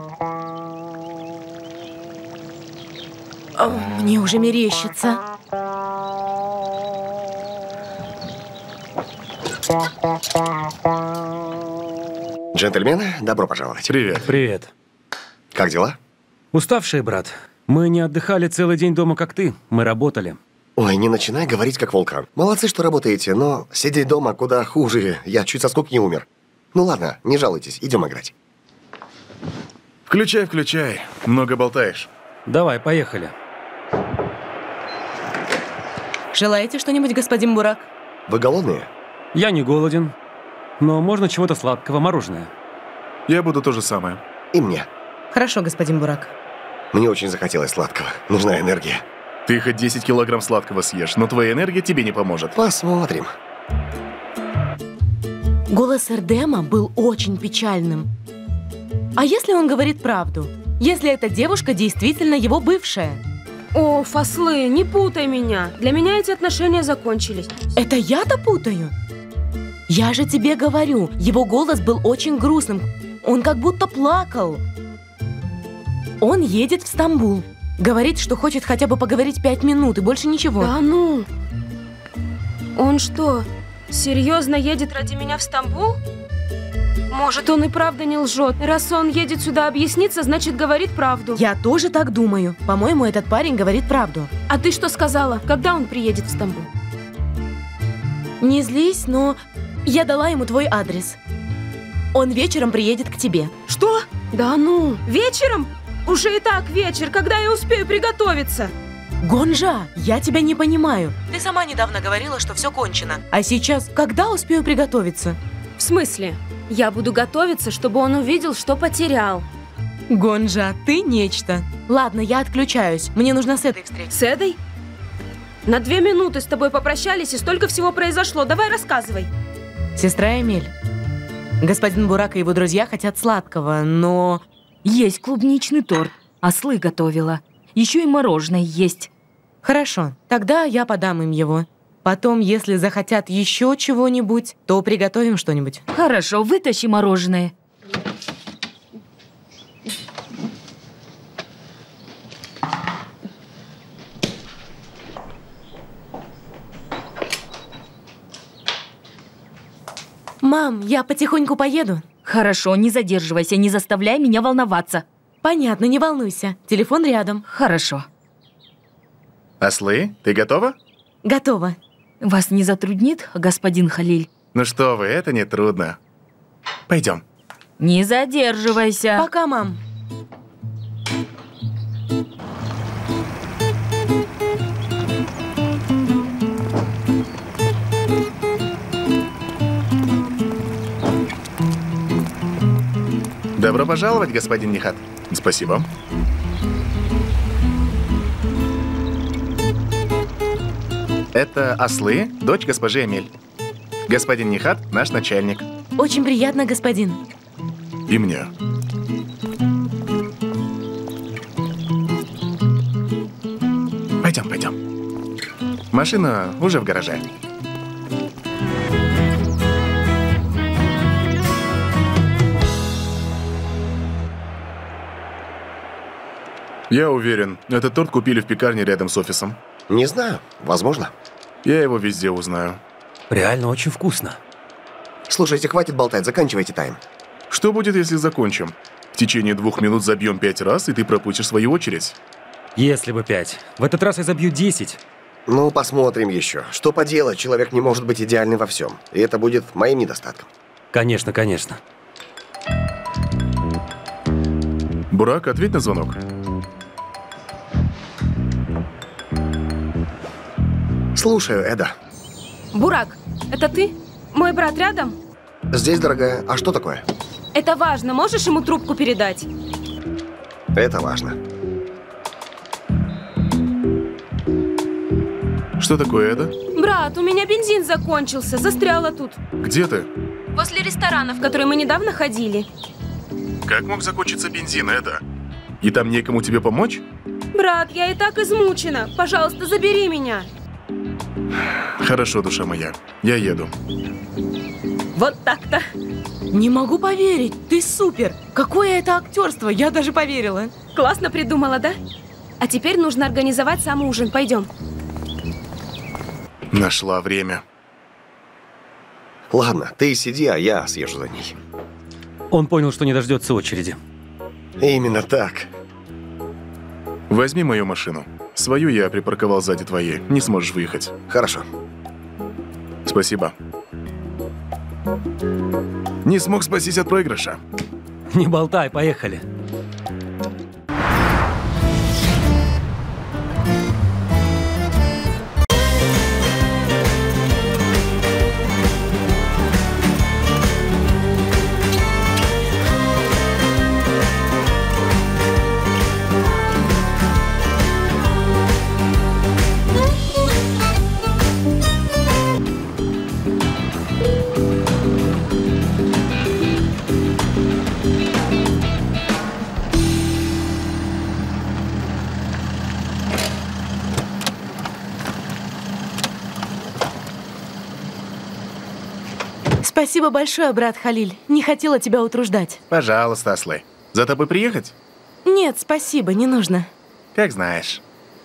Мне уже мерещится. Джентльмены, добро пожаловать. Привет. Привет. Как дела? Уставшие, брат. Мы не отдыхали целый день дома, как ты. Мы работали. Ой, не начинай говорить как вулкан. Молодцы, что работаете, но сидеть дома куда хуже. Я чуть со скуки не умер. Ну ладно, не жалуйтесь, идем играть. Включай, включай. Много болтаешь. Давай, поехали. Желаете что-нибудь, господин Бурак? Вы голодные? Я не голоден, но можно чего-то сладкого, мороженое. Я буду то же самое. И мне. Хорошо, господин Бурак. Мне очень захотелось сладкого. Нужна энергия. Ты хоть 10 килограмм сладкого съешь, но твоя энергия тебе не поможет. Посмотрим. Голос Эрдема был очень печальным. А если он говорит правду? Если эта девушка действительно его бывшая? О, Фаслы, не путай меня. Для меня эти отношения закончились. Это я-то путаю? Я же тебе говорю, его голос был очень грустным. Он как будто плакал. Он едет в Стамбул. Говорит, что хочет хотя бы поговорить 5 минут и больше ничего. Да ну? Он что, серьезно едет ради меня в Стамбул? Может, он и правда не лжет. Раз он едет сюда объясниться, значит, говорит правду. Я тоже так думаю. По-моему, этот парень говорит правду. А ты что сказала? Когда он приедет в Стамбул? Не злись, но я дала ему твой адрес. Он вечером приедет к тебе. Что? Да ну, вечером? Уже и так вечер, когда я успею приготовиться? Гонжа, я тебя не понимаю. Ты сама недавно говорила, что все кончено. А сейчас, когда успею приготовиться? В смысле? Я буду готовиться, чтобы он увидел, что потерял. Гонжа, ты нечто. Ладно, я отключаюсь. Мне нужно с Эдой встретиться. С Эдой? На 2 минуты с тобой попрощались, и столько всего произошло. Давай рассказывай. Сестра Эмель, господин Бурак и его друзья хотят сладкого, но... Есть клубничный торт. Ослы готовила. Еще и мороженое есть. Хорошо, тогда я подам им его. Потом, если захотят еще чего-нибудь, то приготовим что-нибудь. Хорошо, вытащи мороженое. Мам, я потихоньку поеду. Хорошо, не задерживайся, не заставляй меня волноваться. Понятно, не волнуйся. Телефон рядом. Хорошо. Ослы, ты готова? Готово. Вас не затруднит, господин Халиль? Ну что вы, это не трудно. Пойдем. Не задерживайся. Пока, мам. Добро пожаловать, господин Нихат. Спасибо. Это Ослы, дочь госпожи Эмель. Господин Нихат – наш начальник. Очень приятно, господин. И мне. Пойдем, пойдем. Машина уже в гараже. Я уверен, этот торт купили в пекарне рядом с офисом. Не знаю, возможно. Я его везде узнаю. Реально очень вкусно. Слушайте, хватит болтать, заканчивайте тайм. Что будет, если закончим? В течение 2 минут забьем 5 раз, и ты пропустишь свою очередь. Если бы 5. В этот раз я забью 10. Ну, посмотрим еще. Что поделать, человек не может быть идеальным во всем. И это будет моим недостатком. Конечно, конечно. Бурак, ответь на звонок. Слушаю, Эда. Бурак, это ты? Мой брат рядом? Здесь, дорогая. А что такое? Это важно. Можешь ему трубку передать? Это важно. Что такое, Эда? Брат, у меня бензин закончился. Застряла тут. Где ты? Возле ресторана, в который мы недавно ходили. Как мог закончиться бензин, Эда? И там некому тебе помочь? Брат, я и так измучена. Пожалуйста, забери меня. Хорошо, душа моя. Я еду. Вот так-то. Не могу поверить. Ты супер. Какое это актерство. Я даже поверила. Классно придумала, да? А теперь нужно организовать сам ужин. Пойдем. Нашла время. Ладно, ты сиди, а я съезжу за ней. Он понял, что не дождется очереди. Именно так. Возьми мою машину. Свою я припарковал сзади твоей. Не сможешь выехать. Хорошо. Спасибо. Не смог спастись от проигрыша. Не болтай, поехали. Спасибо большое, брат Халиль. Не хотела тебя утруждать. Пожалуйста, Ослы. За тобой приехать? Нет, спасибо, не нужно. Как знаешь.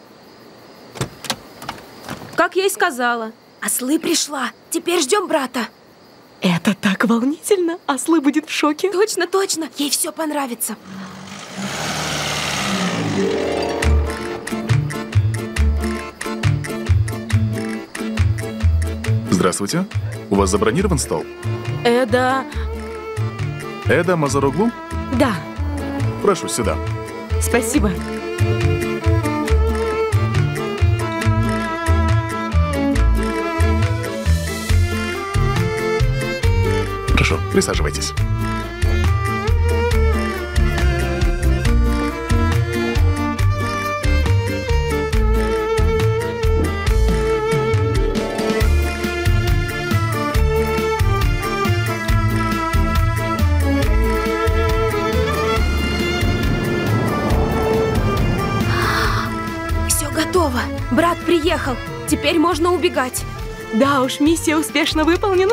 Как я и сказала. Ослы пришла. Теперь ждем брата. Это так волнительно. Ослы будет в шоке. Точно, точно. Ей все понравится. Здравствуйте. У вас забронирован стол? Эда... Эда Мазароглу? Да, Прошу, сюда. спасибо. Прошу, присаживайтесь. Все готово. Брат приехал. Теперь можно убегать. Да уж, миссия успешно выполнена.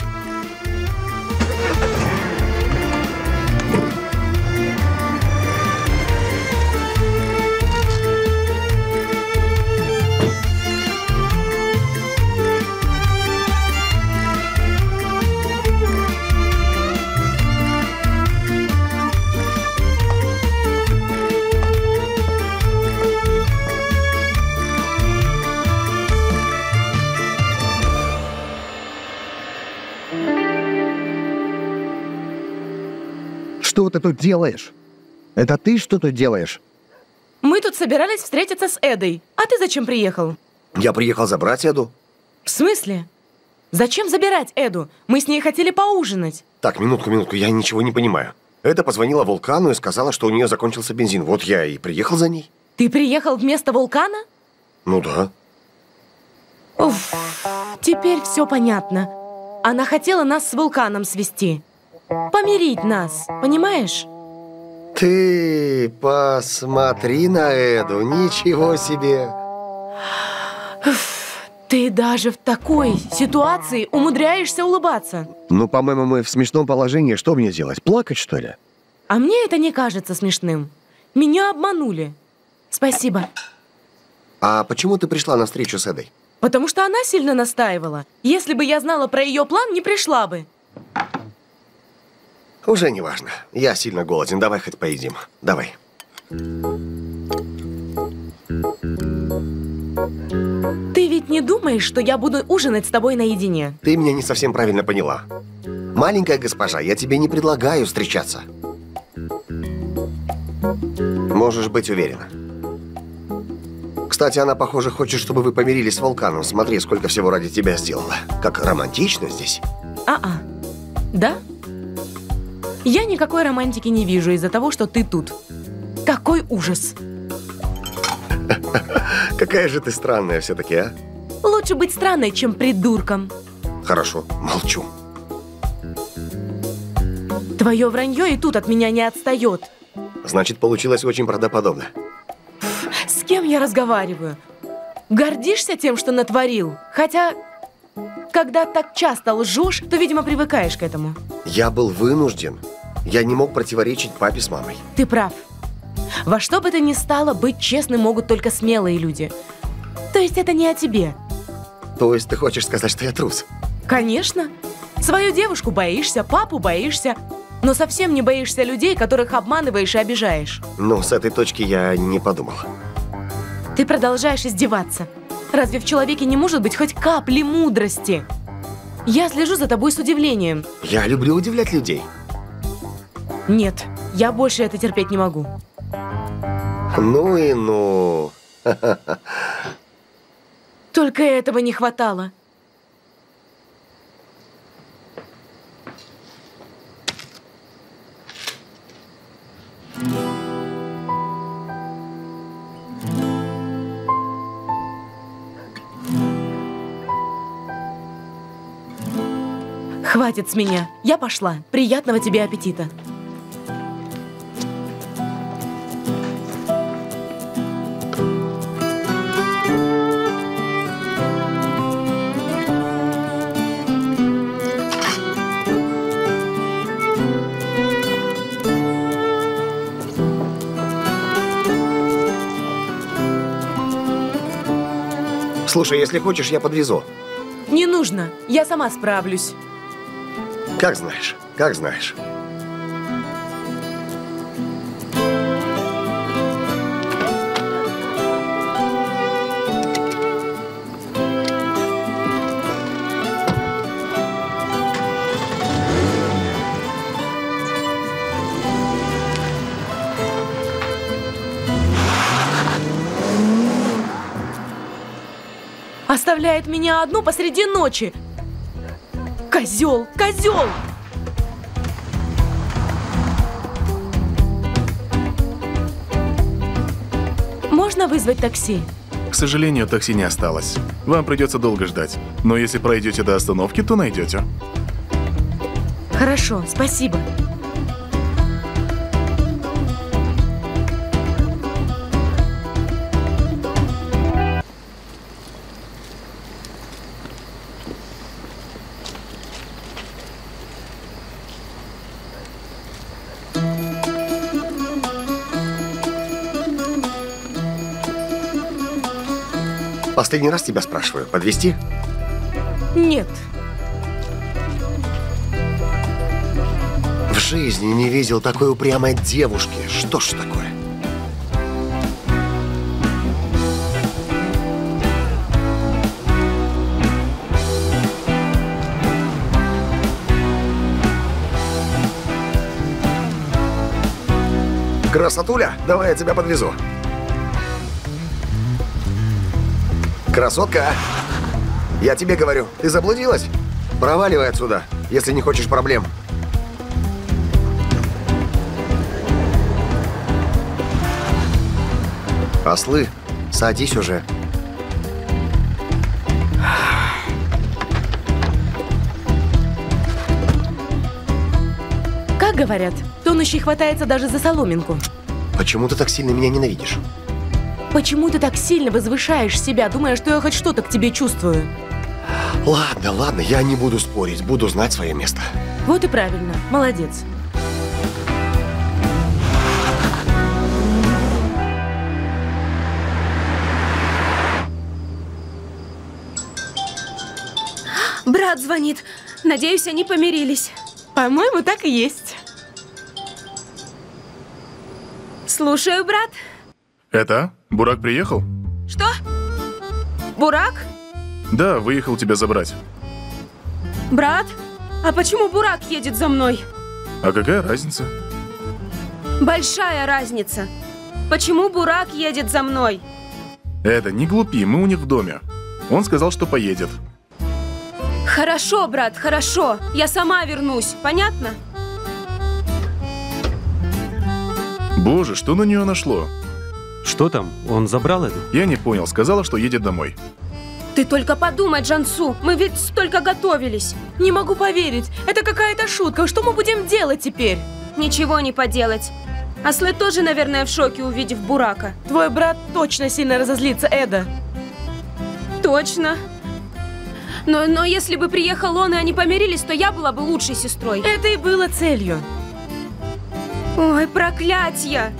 Что ты тут делаешь? Это ты что тут делаешь? Мы тут собирались встретиться с Эдой. А ты зачем приехал? Я приехал забрать Эду. В смысле? Зачем забирать Эду? Мы с ней хотели поужинать. Так, минутку, я ничего не понимаю. Эда позвонила Вулкану и сказала, что у нее закончился бензин. Вот я и приехал за ней. Ты приехал вместо Вулкана? Ну да. Уф, теперь все понятно. Она хотела нас с Вулканом свести. Помирить нас, понимаешь? Ты посмотри на Эду, ничего себе. Ты даже в такой ситуации умудряешься улыбаться. Ну, по-моему, мы в смешном положении. Что мне делать? Плакать, что ли? А мне это не кажется смешным. Меня обманули. Спасибо. А почему ты пришла на встречу с Эдой? Потому что она сильно настаивала. Если бы я знала про ее план, не пришла бы. Уже не важно. Я сильно голоден. Давай хоть поедим. Давай. Ты ведь не думаешь, что я буду ужинать с тобой наедине? Ты меня не совсем правильно поняла. Маленькая госпожа, я тебе не предлагаю встречаться. Можешь быть уверена. Кстати, она, похоже, хочет, чтобы вы помирились с Вулканом. Смотри, сколько всего ради тебя сделала. Как романтично здесь. Да? Я никакой романтики не вижу из-за того, что ты тут. Какой ужас. Какая же ты странная все-таки, а? Лучше быть странной, чем придурком. Хорошо, молчу. Твое вранье и тут от меня не отстает. Значит, получилось очень правдоподобно. С кем я разговариваю? Гордишься тем, что натворил? Хотя, когда так часто лжешь, то, видимо, привыкаешь к этому. Я был вынужден. Я не мог противоречить папе с мамой. Ты прав. Во что бы то ни стало, быть честным могут только смелые люди. То есть это не о тебе. То есть ты хочешь сказать, что я трус? Конечно. Свою девушку боишься, папу боишься, но совсем не боишься людей, которых обманываешь и обижаешь. Ну, с этой точки я не подумал. Ты продолжаешь издеваться. Разве в человеке не может быть хоть капли мудрости? Я слежу за тобой с удивлением. Я люблю удивлять людей. Нет, я больше это терпеть не могу. Ну и ну. Только этого не хватало. Хватит с меня. Я пошла. Приятного тебе аппетита. Слушай, если хочешь, я подвезу. Не нужно. Я сама справлюсь. Как знаешь, как знаешь. Оставляет меня одну посреди ночи. Козел! Козел! Можно вызвать такси? К сожалению, такси не осталось. Вам придется долго ждать. Но если пройдете до остановки, то найдете. Хорошо, спасибо. Последний раз тебя спрашиваю. Подвезти? Нет. В жизни не видел такой упрямой девушки. Что ж такое? Красотуля, давай я тебя подвезу. Красотка, я тебе говорю, ты заблудилась? Проваливай отсюда, если не хочешь проблем. Ослы, садись уже. Как говорят, тонущий хватается даже за соломинку. Почему ты так сильно меня ненавидишь? Почему ты так сильно возвышаешь себя, думая, что я хоть что-то к тебе чувствую? Ладно, ладно, я не буду спорить, буду знать свое место. Вот и правильно, молодец. Брат звонит. Надеюсь, они помирились. По-моему, так и есть. Слушаю, брат. Это? Бурак приехал? Что? Бурак? Да, выехал тебя забрать. Брат? А почему Бурак едет за мной? А какая разница? Большая разница. Почему Бурак едет за мной? Это, не глупи, мы у них в доме. Он сказал, что поедет. Хорошо, брат, хорошо. Я сама вернусь, понятно? Боже, что на нее нашло? Что там? Он забрал это? Я не понял, сказала, что едет домой. Ты только подумай, Джансу, мы ведь столько готовились. Не могу поверить, это какая-то шутка. Что мы будем делать теперь? Ничего не поделать. Ослы тоже, наверное, в шоке, увидев Бурака. Твой брат точно сильно разозлится, Эда. Точно. Но если бы приехал он, и они помирились, то я была бы лучшей сестрой. Это и было целью. Ой, проклятье!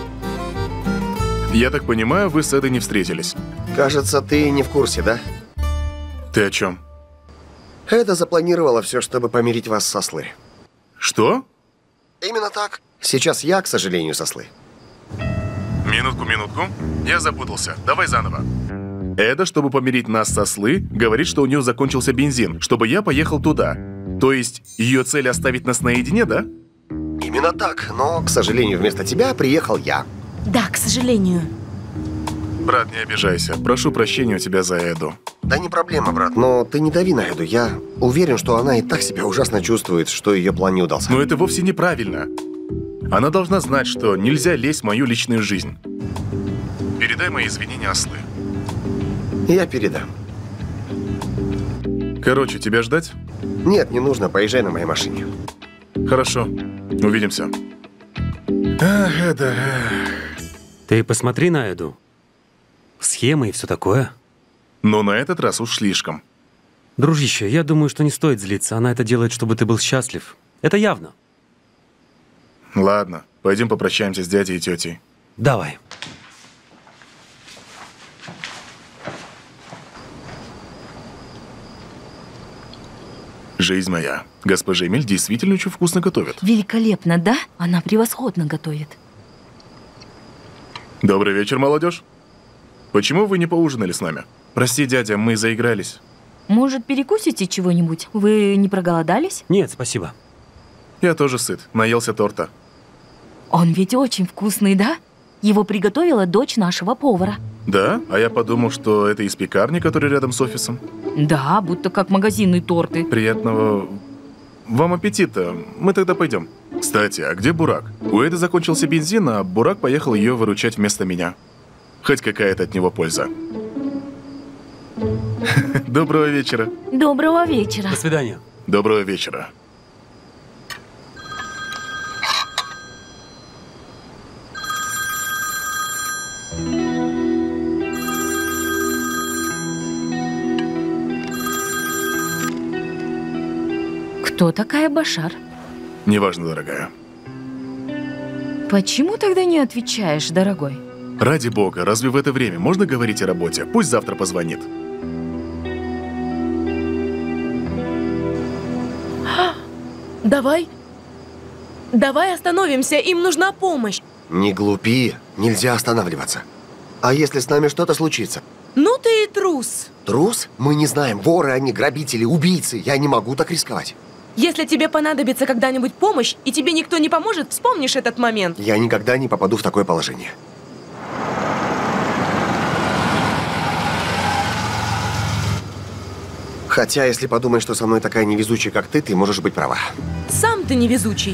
Я так понимаю, вы с Эдой не встретились. Кажется, ты не в курсе, да? Ты о чем? Эда запланировала все, чтобы помирить вас с Ослы. Что? Именно так. Сейчас я, к сожалению, с Ослы. Минутку. Я запутался. Давай заново. Эда, чтобы помирить нас с Ослы, говорит, что у нее закончился бензин, чтобы я поехал туда. То есть, ее цель оставить нас наедине, да? Именно так, но, к сожалению, вместо тебя приехал я. Да, к сожалению. Брат, не обижайся. Прошу прощения у тебя за Эду. Да не проблема, брат, но ты не дави на Эду. Я уверен, что она и так себя ужасно чувствует, что ее план не удался. Но это вовсе неправильно. Она должна знать, что нельзя лезть в мою личную жизнь. Передай мои извинения Ослы. Я передам. Короче, тебя ждать? Нет, не нужно, поезжай на моей машине. Хорошо. Увидимся. Ах, это... Ты посмотри на Эду. Схемы и все такое. Но на этот раз уж слишком. Дружище, я думаю, что не стоит злиться. Она это делает, чтобы ты был счастлив. Это явно. Ладно, пойдем попрощаемся с дядей и тетей. Давай. Жизнь моя. Госпожа Эмиль действительно очень вкусно готовит. Великолепно, да? Она превосходно готовит. Добрый вечер, молодежь. Почему вы не поужинали с нами? Прости, дядя, мы заигрались. Может, перекусите чего-нибудь? Вы не проголодались? Нет, спасибо. Я тоже сыт, наелся торта. Он ведь очень вкусный, да? Его приготовила дочь нашего повара. Да? А я подумал, что это из пекарни, которая рядом с офисом. Да, будто как магазинные торты. Приятного вам аппетита. Мы тогда пойдем. Кстати, а где Бурак? У Эды закончился бензин, а Бурак поехал ее выручать вместо меня. Хоть какая-то от него польза. Доброго вечера. Доброго вечера. До свидания. Доброго вечера. Кто такая Башар? Неважно, дорогая. Почему тогда не отвечаешь, дорогой? Ради бога, разве в это время можно говорить о работе? Пусть завтра позвонит. Давай остановимся, им нужна помощь. Не глупи, нельзя останавливаться. А если с нами что-то случится? Ну ты и трус. Трус? Мы не знаем, воры они, грабители, убийцы. Я не могу так рисковать. Если тебе понадобится когда-нибудь помощь, и тебе никто не поможет, вспомнишь этот момент. Я никогда не попаду в такое положение. Хотя, если подумаешь, что со мной такая невезучая, как ты можешь быть права. Сам ты невезучий.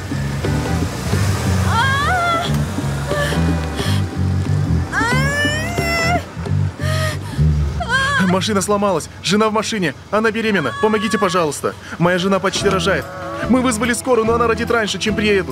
Машина сломалась. Жена в машине. Она беременна. Помогите, пожалуйста. Моя жена почти рожает. Мы вызвали скорую, но она родит раньше, чем приедут.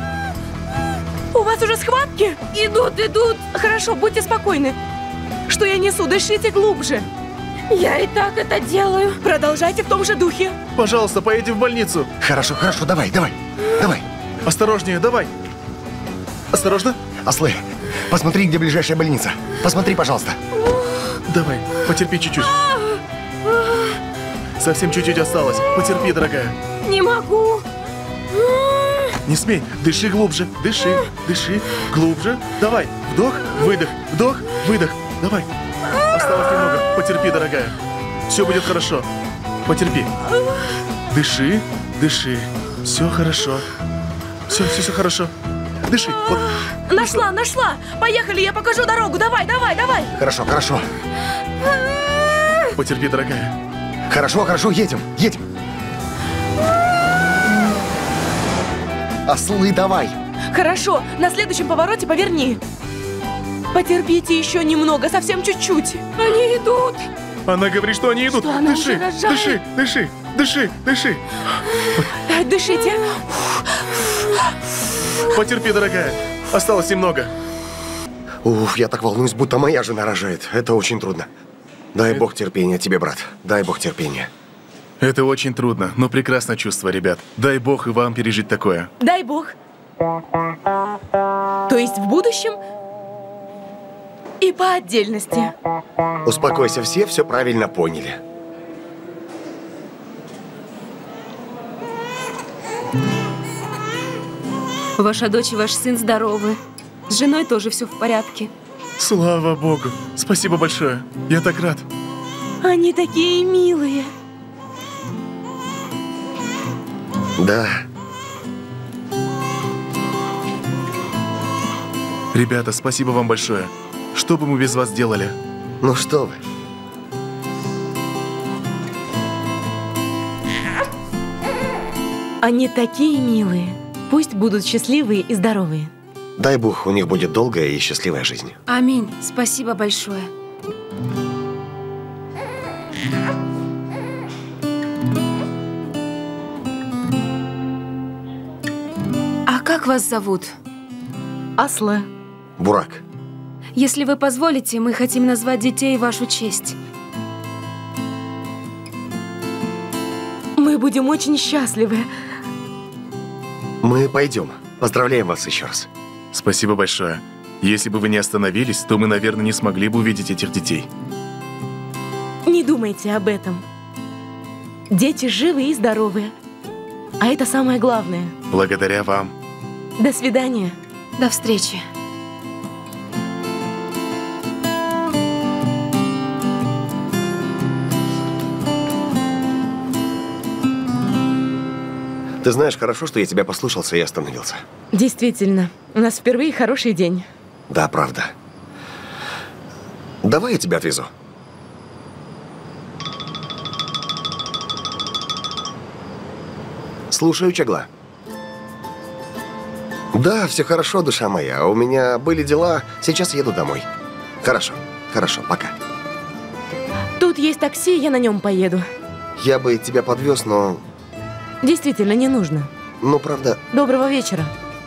У вас уже схватки? Идут. Хорошо, будьте спокойны. Что я несу? Дышите глубже. Я и так это делаю. Продолжайте в том же духе. Пожалуйста, поедем в больницу. Хорошо, давай. Осторожнее, давай. Осторожно. Ослы, посмотри, где ближайшая больница. Посмотри, пожалуйста. Давай, потерпи чуть-чуть. Совсем чуть-чуть осталось. Потерпи, дорогая. Не могу. Не смей. Дыши глубже. Дыши. Глубже. Давай. Вдох, выдох. Давай. Осталось немного. Потерпи, дорогая. Все будет хорошо. Потерпи. Дыши. Все хорошо. Все хорошо. Дыши. Вот. Нашла. Поехали, я покажу дорогу. Давай. Хорошо. Потерпи, дорогая. Хорошо, едем. Ослы, давай. Хорошо, на следующем повороте поверни. Потерпите еще немного, совсем чуть-чуть. Они идут. Она говорит, что они идут. Что она уже рожает? Дыши. Дышите. Потерпи, дорогая. Осталось немного. Уф, я так волнуюсь, будто моя жена рожает. Это очень трудно. Дай бог терпения тебе, брат. Дай бог терпения. Это очень трудно, но прекрасное чувство, ребят. Дай бог и вам пережить такое. Дай бог. То есть в будущем и по отдельности. Успокойся, все правильно поняли. Ваша дочь и ваш сын здоровы. С женой тоже все в порядке. Слава богу. Спасибо большое. Я так рад. Они такие милые. Да. Ребята, спасибо вам большое. Что бы мы без вас делали? Ну что вы. Они такие милые. Пусть будут счастливые и здоровые. Дай бог, у них будет долгая и счастливая жизнь. Аминь. Спасибо большое. А как вас зовут? Асла. Бурак. Если вы позволите, мы хотим назвать детей в вашу честь. Мы будем очень счастливы. Мы пойдем. Поздравляем вас еще раз. Спасибо большое. Если бы вы не остановились, то мы, наверное, не смогли бы увидеть этих детей. Не думайте об этом. Дети живы и здоровы. А это самое главное. Благодаря вам. До свидания. До встречи. Ты знаешь, хорошо, что я тебя послушался и остановился. Действительно, у нас впервые хороший день. Да, правда. Давай я тебя отвезу. Слушаю, Чагла. Да, все хорошо, душа моя. У меня были дела. Сейчас еду домой. Хорошо, хорошо, пока. Тут есть такси, я на нем поеду. Я бы тебя подвез, но... Действительно, не нужно. Ну, правда... Доброго вечера.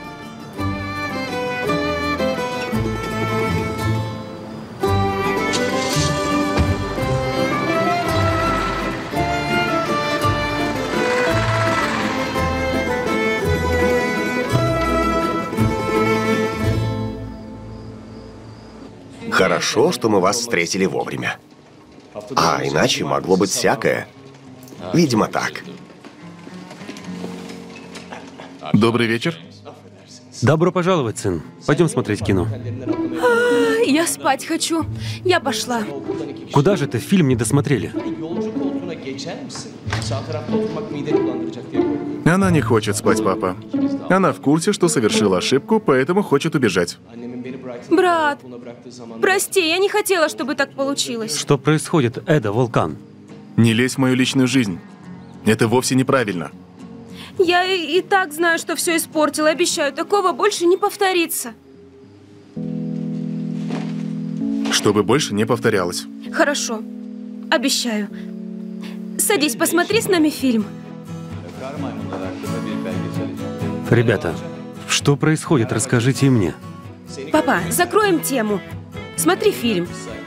Хорошо, что мы вас встретили вовремя. А иначе могло быть всякое. Видимо, так. Добрый вечер. Добро пожаловать, сын. Пойдем смотреть кино. Я спать хочу. Я пошла. Куда же ты? Фильм не досмотрели. Она не хочет спать, папа. Она в курсе, что совершила ошибку, поэтому хочет убежать. Брат, прости, я не хотела, чтобы так получилось. Что происходит, Эда, Вулкан? Не лезь в мою личную жизнь. Это вовсе неправильно. Я и так знаю, что все испортила. Обещаю, такого больше не повторится. Чтобы больше не повторялось. Хорошо. Обещаю. Садись, посмотри с нами фильм. Ребята, что происходит, расскажите и мне. Папа, закроем тему. Смотри фильм.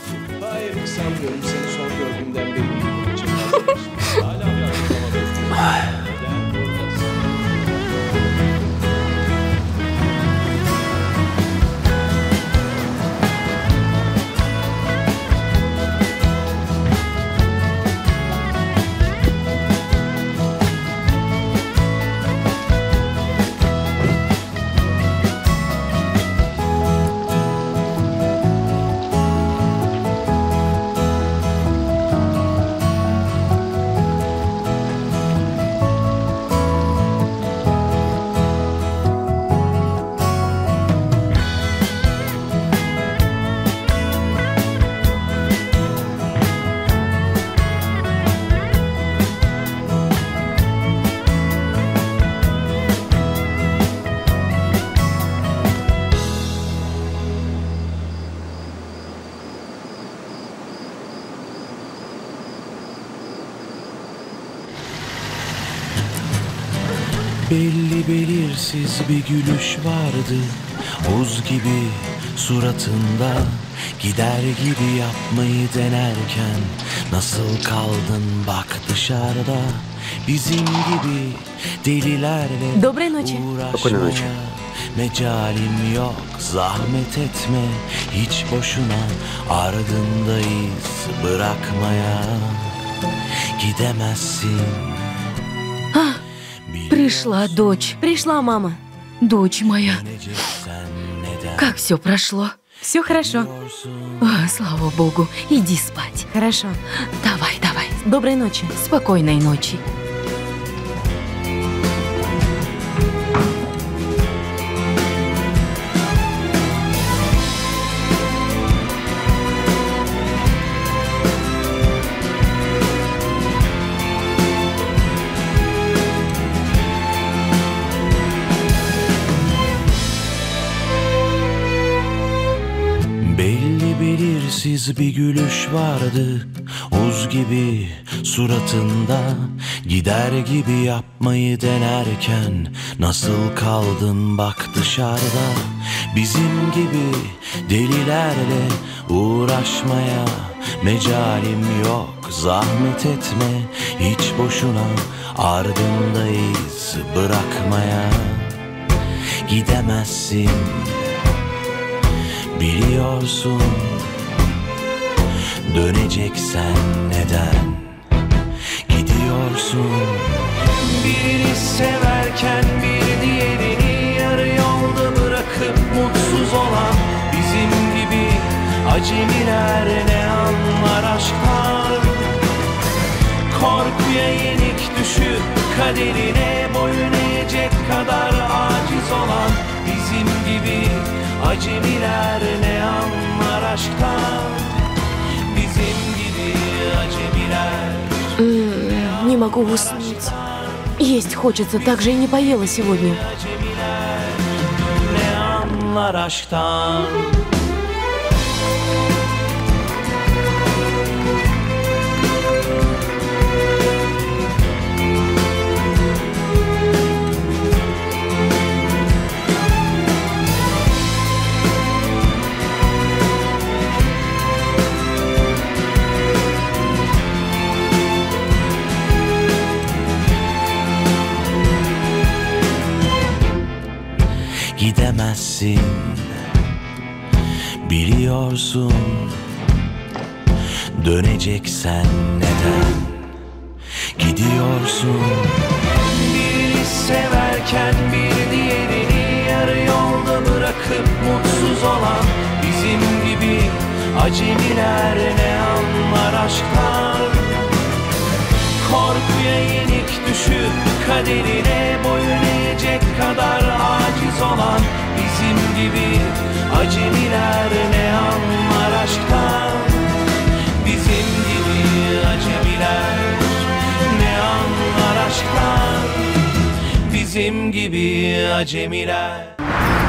Belli belirsiz bir gülüş vardı, buz gibi suratında. Gider gibi yapmayı denerken nasıl kaldın bak dışarıda. Bizim gibi delilerle Доброй ночи. Спокойной ночи. uğraşmaya mecalim yok, zahmet etme hiç boşuna, ardındayız bırakmaya gidemezsin. Пришла дочь. Пришла мама. Дочь моя. Döneceksen neden Как все прошло? Все хорошо. Слава богу. Иди спать. Хорошо. Давай, давай. Доброй ночи. Спокойной ночи. Belli belirsiz bir gülüş vardı, buz gibi suratında. Gider gibi yapmayı denerken nasıl kaldın bak dışarıda. Bizim gibi delilerle uğraşmaya mecalim yok, zahmet etme hiç boşuna, ardındayız bırakmaya gidemezsin. Biliyorsun, döneceksen neden gidiyorsun? Birini severken bir diğerini yarı yolda bırakıp mutsuz olan bizim gibi acemiler ne anlar aşktan? Korkuya yenik düşüp kaderine boyun eğecek kadar aciz olan bizim gibi acemiler ne anlar aşktan? Не могу уснуть. Есть хочется, так же и не поела сегодня. Ne anlar aşktan. Gidemezsin, biliyorsun. Döneceksen neden gidiyorsun? Birini severken bir diğerini yarı yolda bırakıp mutsuz olan bizim gibi acemiler ne anlar aşktan? Korkuya yenik düşüp kaderine boyun eğecek kadar aciz olan bizim gibi acemiler ne anlar aşktan? Bizim gibi acemiler ne anlar aşktan? Bizim gibi acemiler.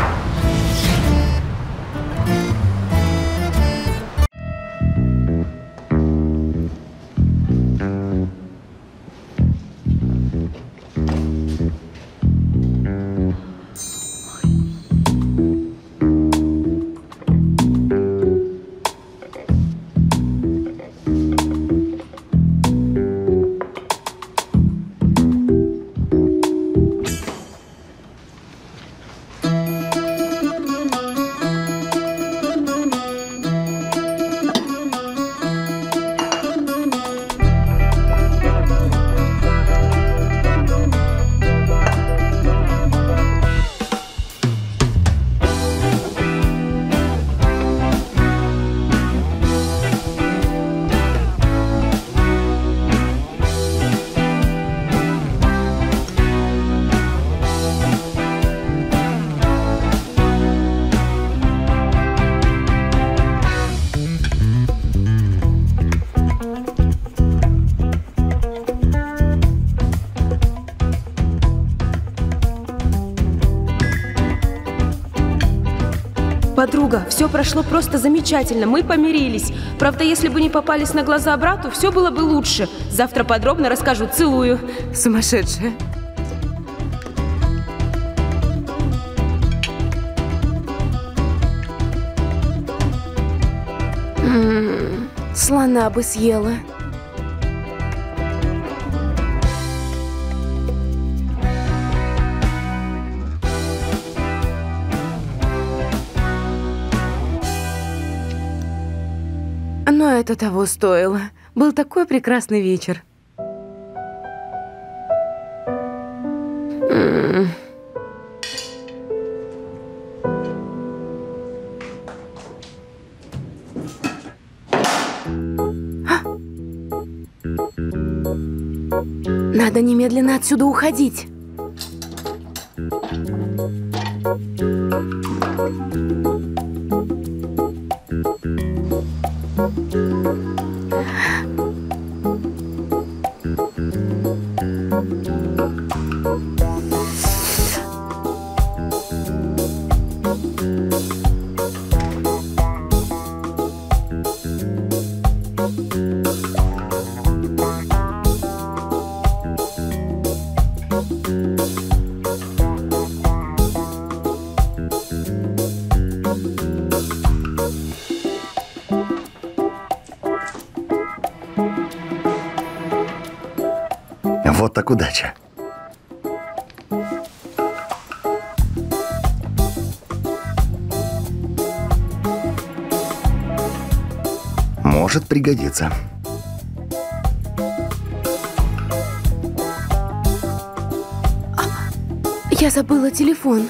Подруга, все прошло просто замечательно, мы помирились. Правда, если бы не попались на глаза брату, все было бы лучше. Завтра подробно расскажу, целую. Сумасшедшая. Слона бы съела. Но это того стоило. Был такой прекрасный вечер. Надо немедленно отсюда уходить. Вот так удача. Может пригодиться. Я забыла телефон.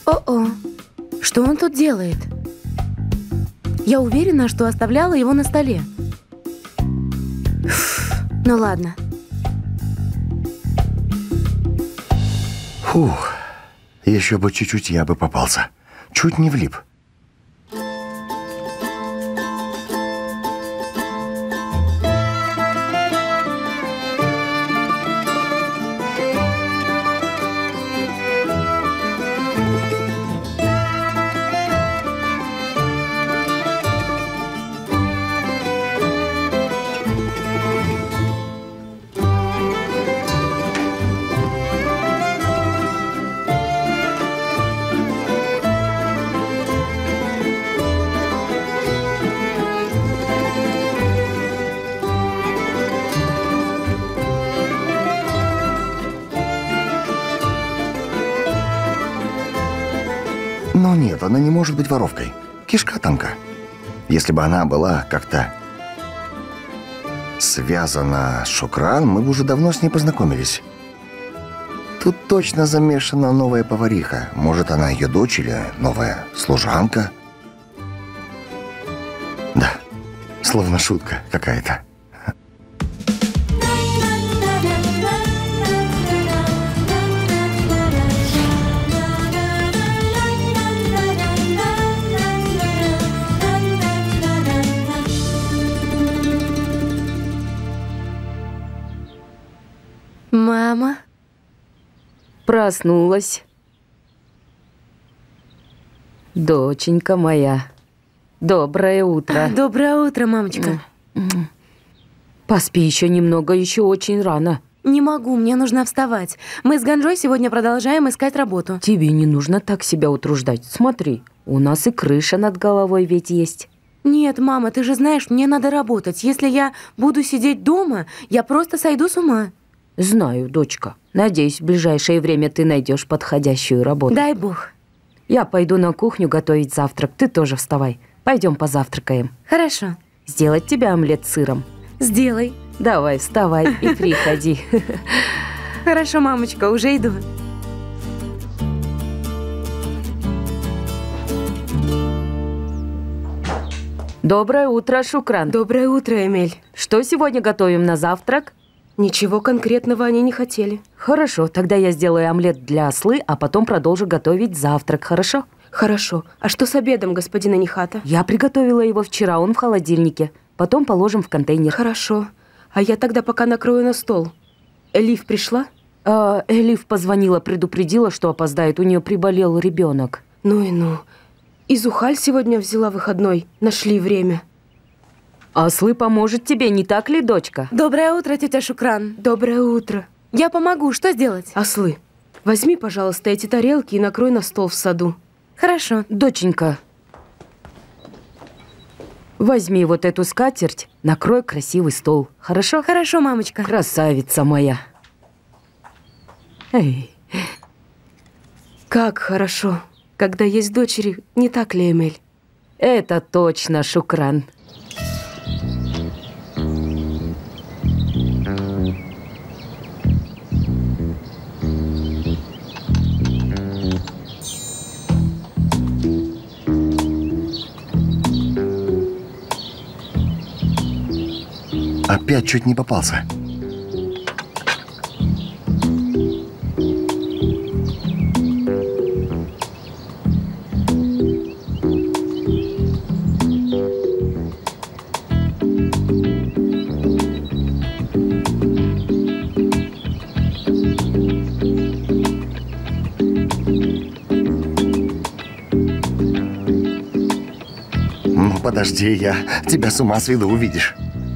О-о. Что он тут делает? Я уверена, что оставляла его на столе. Ну ладно. Фух, еще бы чуть-чуть я бы попался. Чуть не влип. Но нет, она не может быть воровкой. Кишка тонка. Если бы она была как-то связана с Шукран, мы бы уже давно с ней познакомились. Тут точно замешана новая повариха. Может, она ее дочь или новая служанка? Да, словно шутка какая-то. Мама? Проснулась. Доченька моя, доброе утро. Доброе утро, мамочка. Поспи еще немного, еще очень рано. Не могу, мне нужно вставать. Мы с Ганжой сегодня продолжаем искать работу. Тебе не нужно так себя утруждать. Смотри, у нас и крыша над головой ведь есть. Нет, мама, ты же знаешь, мне надо работать. Если я буду сидеть дома, я просто сойду с ума. Знаю, дочка. Надеюсь, в ближайшее время ты найдешь подходящую работу. Дай бог. Я пойду на кухню готовить завтрак. Ты тоже вставай. Пойдем позавтракаем. Хорошо. Сделать тебе омлет с сыром. Сделай. Давай, вставай и приходи. Хорошо, мамочка, уже иду. Доброе утро, Шукран. Доброе утро, Эмель. Что сегодня готовим на завтрак? Ничего конкретного они не хотели. Хорошо, тогда я сделаю омлет для ослы, а потом продолжу готовить завтрак, хорошо? Хорошо. А что с обедом, господин Анихата? Я приготовила его вчера, он в холодильнике. Потом положим в контейнер. Хорошо. А я тогда пока накрою на стол. Элиф пришла? Элиф позвонила, предупредила, что опоздает. У нее приболел ребенок. Ну и ну. И Зухаль сегодня взяла выходной. Нашли время. Ослы поможет тебе, не так ли, дочка? Доброе утро, тетя Шукран. Доброе утро. Я помогу, что сделать? Ослы, возьми, пожалуйста, эти тарелки и накрой на стол в саду. Хорошо. Доченька, возьми вот эту скатерть, накрой красивый стол, хорошо? Хорошо, мамочка. Красавица моя. Эй. Как хорошо, когда есть дочери, не так ли, Эмель? Это точно, Шукран. Опять чуть не попался. Ну, подожди, я тебя с ума сведу, увидишь.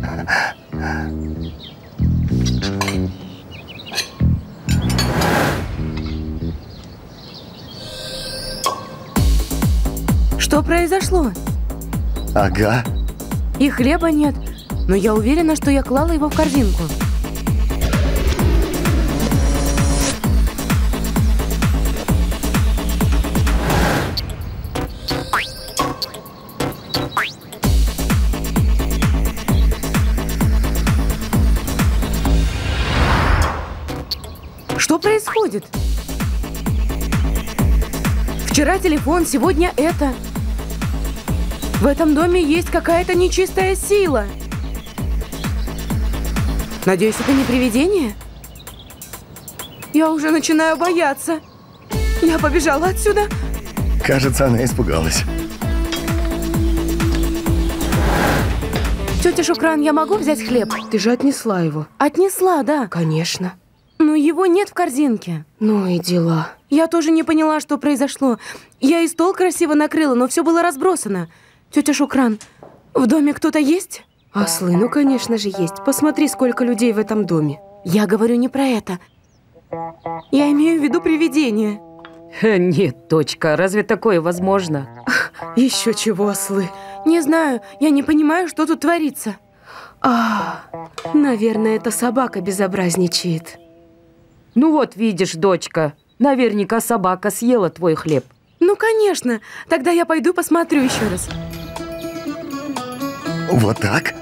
Что произошло? Ага. И хлеба нет, но я уверена, что я клала его в корзинку. Что происходит? В Вчера телефон, сегодня это. В этом доме есть какая-то нечистая сила. Надеюсь, это не привидение? Я уже начинаю бояться. Я побежала отсюда. Кажется, она испугалась. Тетя Шукран, я могу взять хлеб? Ты же отнесла его. Отнесла, да. Конечно. Но его нет в корзинке. Ну и дела. Я тоже не поняла, что произошло. Я и стол красиво накрыла, но все было разбросано. Тетя Шукран, в доме кто-то есть? Ослы, ну конечно же есть. Посмотри, сколько людей в этом доме. Я говорю не про это. Я имею в виду привидение. Нет, дочка, разве такое возможно? Еще чего, ослы? Не знаю, я не понимаю, что тут творится. Наверное, эта собака безобразничает. Ну вот, видишь, дочка, наверняка собака съела твой хлеб. Ну, конечно. Тогда я пойду посмотрю еще раз. Вот так?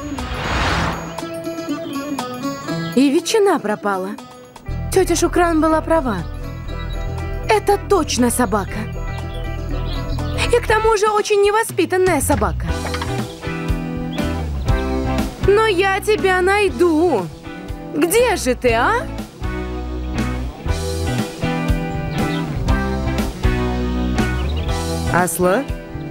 И ветчина пропала. Тетя Шукран была права. Это точно собака. И к тому же очень невоспитанная собака. Но я тебя найду. Где же ты, а? Асла?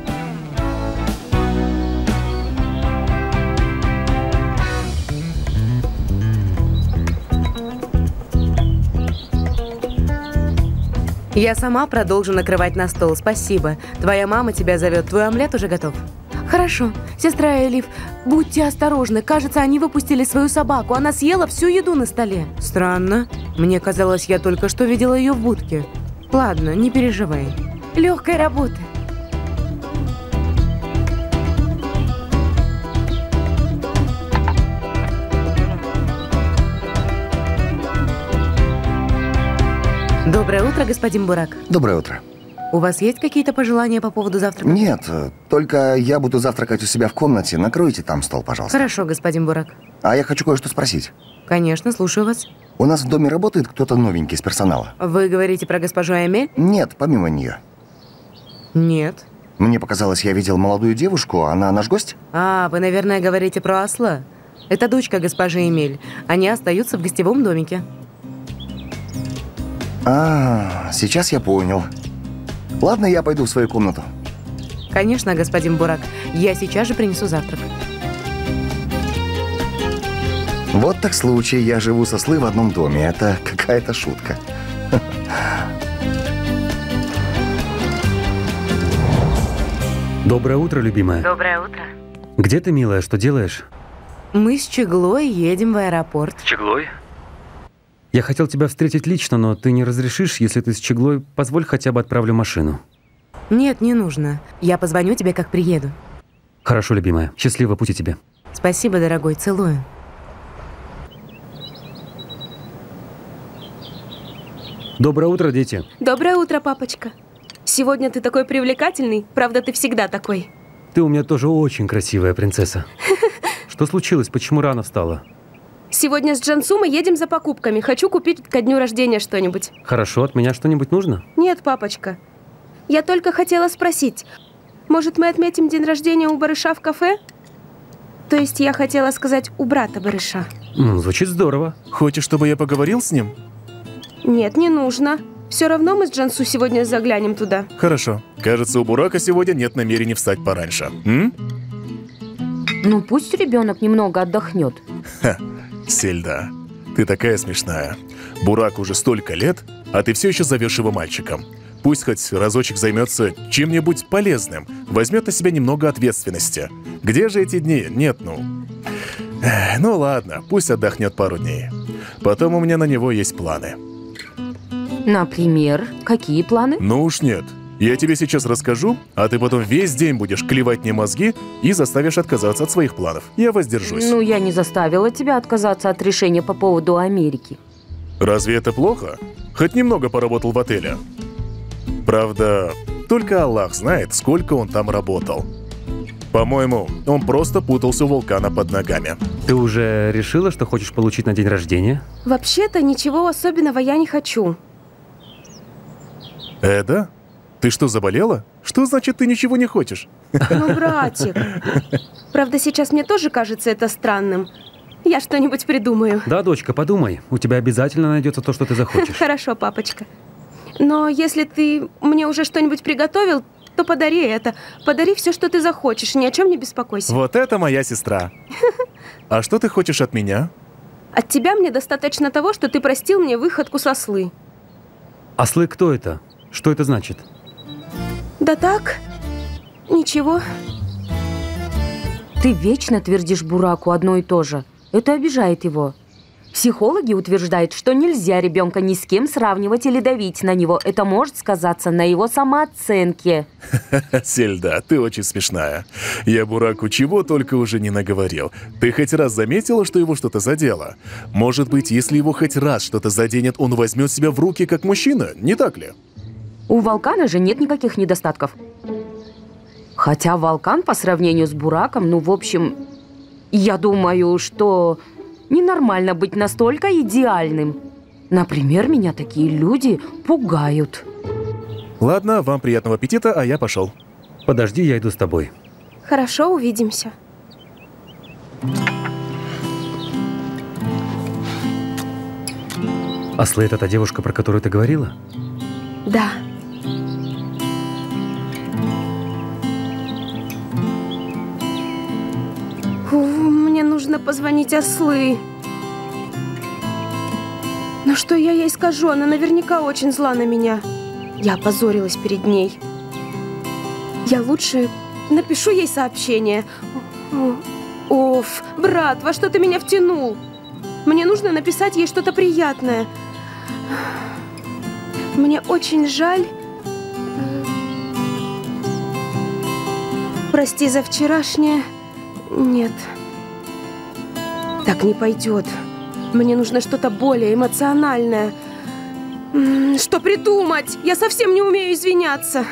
Я сама продолжу накрывать на стол, спасибо. Твоя мама тебя зовет, твой омлет уже готов. Хорошо. Сестра Элиф, будьте осторожны. Кажется, они выпустили свою собаку. Она съела всю еду на столе. Странно. Мне казалось, я только что видела ее в будке. Ладно, не переживай. Легкая работа. Доброе утро, господин Бурак. Доброе утро. У вас есть какие-то пожелания по поводу завтрака? Нет, только я буду завтракать у себя в комнате. Накройте там стол, пожалуйста. Хорошо, господин Бурак. А я хочу кое-что спросить. Конечно, слушаю вас. У нас в доме работает кто-то новенький из персонала? Вы говорите про госпожу Эмель? Нет, помимо нее. Нет. Мне показалось, я видел молодую девушку. Она наш гость? Вы, наверное, говорите про осла. Это дочка госпожи Эмель. Они остаются в гостевом домике. Сейчас я понял. Ладно, я пойду в свою комнату. Конечно, господин Бурак. Я сейчас же принесу завтрак. Вот так случай. Я живу со Слы в одном доме. Это какая-то шутка. Доброе утро, любимая. Доброе утро. Где ты, милая? Что делаешь? Мы с Чеглой едем в аэропорт. С Чеглой? Я хотел тебя встретить лично, но ты не разрешишь, если ты с Чеглой, позволь хотя бы отправлю машину. Нет, не нужно. Я позвоню тебе, как приеду. Хорошо, любимая. Счастливого пути тебе. Спасибо, дорогой. Целую. Доброе утро, дети. Доброе утро, папочка. Сегодня ты такой привлекательный. Правда, ты всегда такой. Ты у меня тоже очень красивая принцесса. Что случилось? Почему рано встала? Сегодня с Джансу мы едем за покупками. Хочу купить ко дню рождения что-нибудь. Хорошо, от меня что-нибудь нужно? Нет, папочка. Я только хотела спросить. Может, мы отметим день рождения у барыша в кафе? То есть я хотела сказать у брата барыша. Звучит здорово. Хочешь, чтобы я поговорил с ним? Нет, не нужно. Все равно мы с Джансу сегодня заглянем туда. Хорошо. Кажется, у Бурака сегодня нет намерений встать пораньше. Ну, пусть ребенок немного отдохнет. Сельда, ты такая смешная. Бурак уже столько лет, а ты все еще зовешь его мальчиком. Пусть хоть разочек займется чем-нибудь полезным, возьмет на себя немного ответственности. Где же эти дни? Нет, ну ладно, пусть отдохнет пару дней. Потом у меня на него есть планы. Например, какие планы? Ну уж нет. Я тебе сейчас расскажу, а ты потом весь день будешь клевать мне мозги и заставишь отказаться от своих планов. Я воздержусь. Ну, я не заставила тебя отказаться от решения по поводу Америки. Разве это плохо? Хоть немного поработал в отеле. Правда, только Аллах знает, сколько он там работал. По-моему, он просто путался у вулкана под ногами. Ты уже решила, что хочешь получить на день рождения? Вообще-то ничего особенного я не хочу. Эда? Ты что, заболела? Что значит, ты ничего не хочешь? Ну, братик. Правда, сейчас мне тоже кажется это странным. Я что-нибудь придумаю. Да, дочка, подумай. У тебя обязательно найдется то, что ты захочешь. Хорошо, папочка. Но если ты мне уже что-нибудь приготовил, то подари это. Подари все, что ты захочешь. Ни о чем не беспокойся. Вот это моя сестра. А что ты хочешь от меня? От тебя мне достаточно того, что ты простил мне выходку с ослы. Ослы кто это? Что это значит? Да так, ничего. Ты вечно твердишь Бураку одно и то же. Это обижает его. Психологи утверждают, что нельзя ребенка ни с кем сравнивать или давить на него. Это может сказаться на его самооценке. Сельда, ты очень смешная. Я Бураку чего только уже не наговорил. Ты хоть раз заметила, что его что-то задело? Может быть, если его хоть раз что-то заденет, он возьмет себя в руки как мужчина, не так ли? У Волкана же нет никаких недостатков. Хотя Волкан по сравнению с Бураком, ну, в общем, я думаю, что ненормально быть настолько идеальным. Например, меня такие люди пугают. Ладно, вам приятного аппетита, а я пошел. Подожди, я иду с тобой. Хорошо, увидимся. Ослы — это та девушка, про которую ты говорила? Да. Мне нужно позвонить Ослы. Но что я ей скажу? Она наверняка очень зла на меня. Я опозорилась перед ней. Я лучше напишу ей сообщение. Оф, брат, во что ты меня втянул? Мне нужно написать ей что-то приятное. Мне очень жаль. Прости за вчерашнее. Нет. Так не пойдет. Мне нужно что-то более эмоциональное. Что придумать? Я совсем не умею извиняться.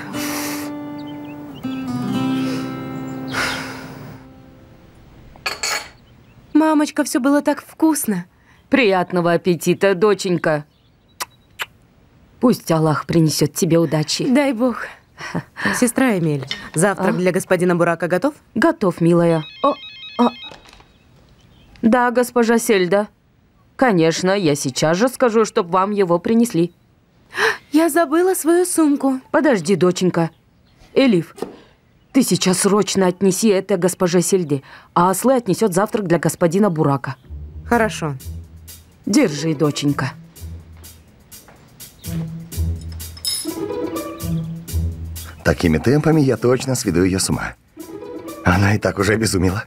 Мамочка, все было так вкусно. Приятного аппетита, доченька. Пусть Аллах принесет тебе удачи. Дай Бог. Сестра Эмель, завтрак для господина Бурака готов? Готов, милая. Да, госпожа Сельда. Конечно, я сейчас же скажу, чтоб вам его принесли. Я забыла свою сумку. Подожди, доченька. Элиф, ты сейчас срочно отнеси это госпоже Сельде, а Ослы отнесет завтрак для господина Бурака. Хорошо. Держи, доченька. Такими темпами я точно сведу ее с ума. Она и так уже обезумела.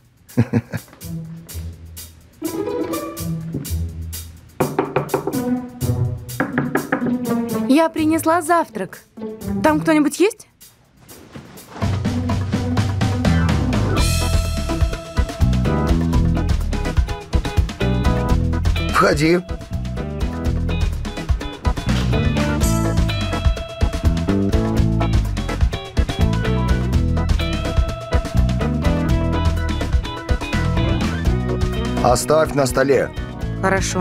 Я принесла завтрак. Там кто-нибудь есть? Входи. Оставь на столе. Хорошо.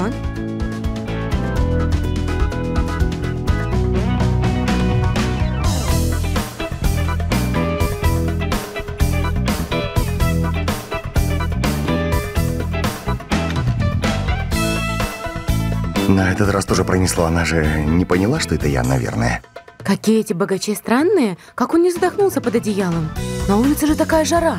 На этот раз тоже пронесло. Она же не поняла, что это я, наверное. Какие эти богачи странные. Как он не задохнулся под одеялом. На улице же такая жара.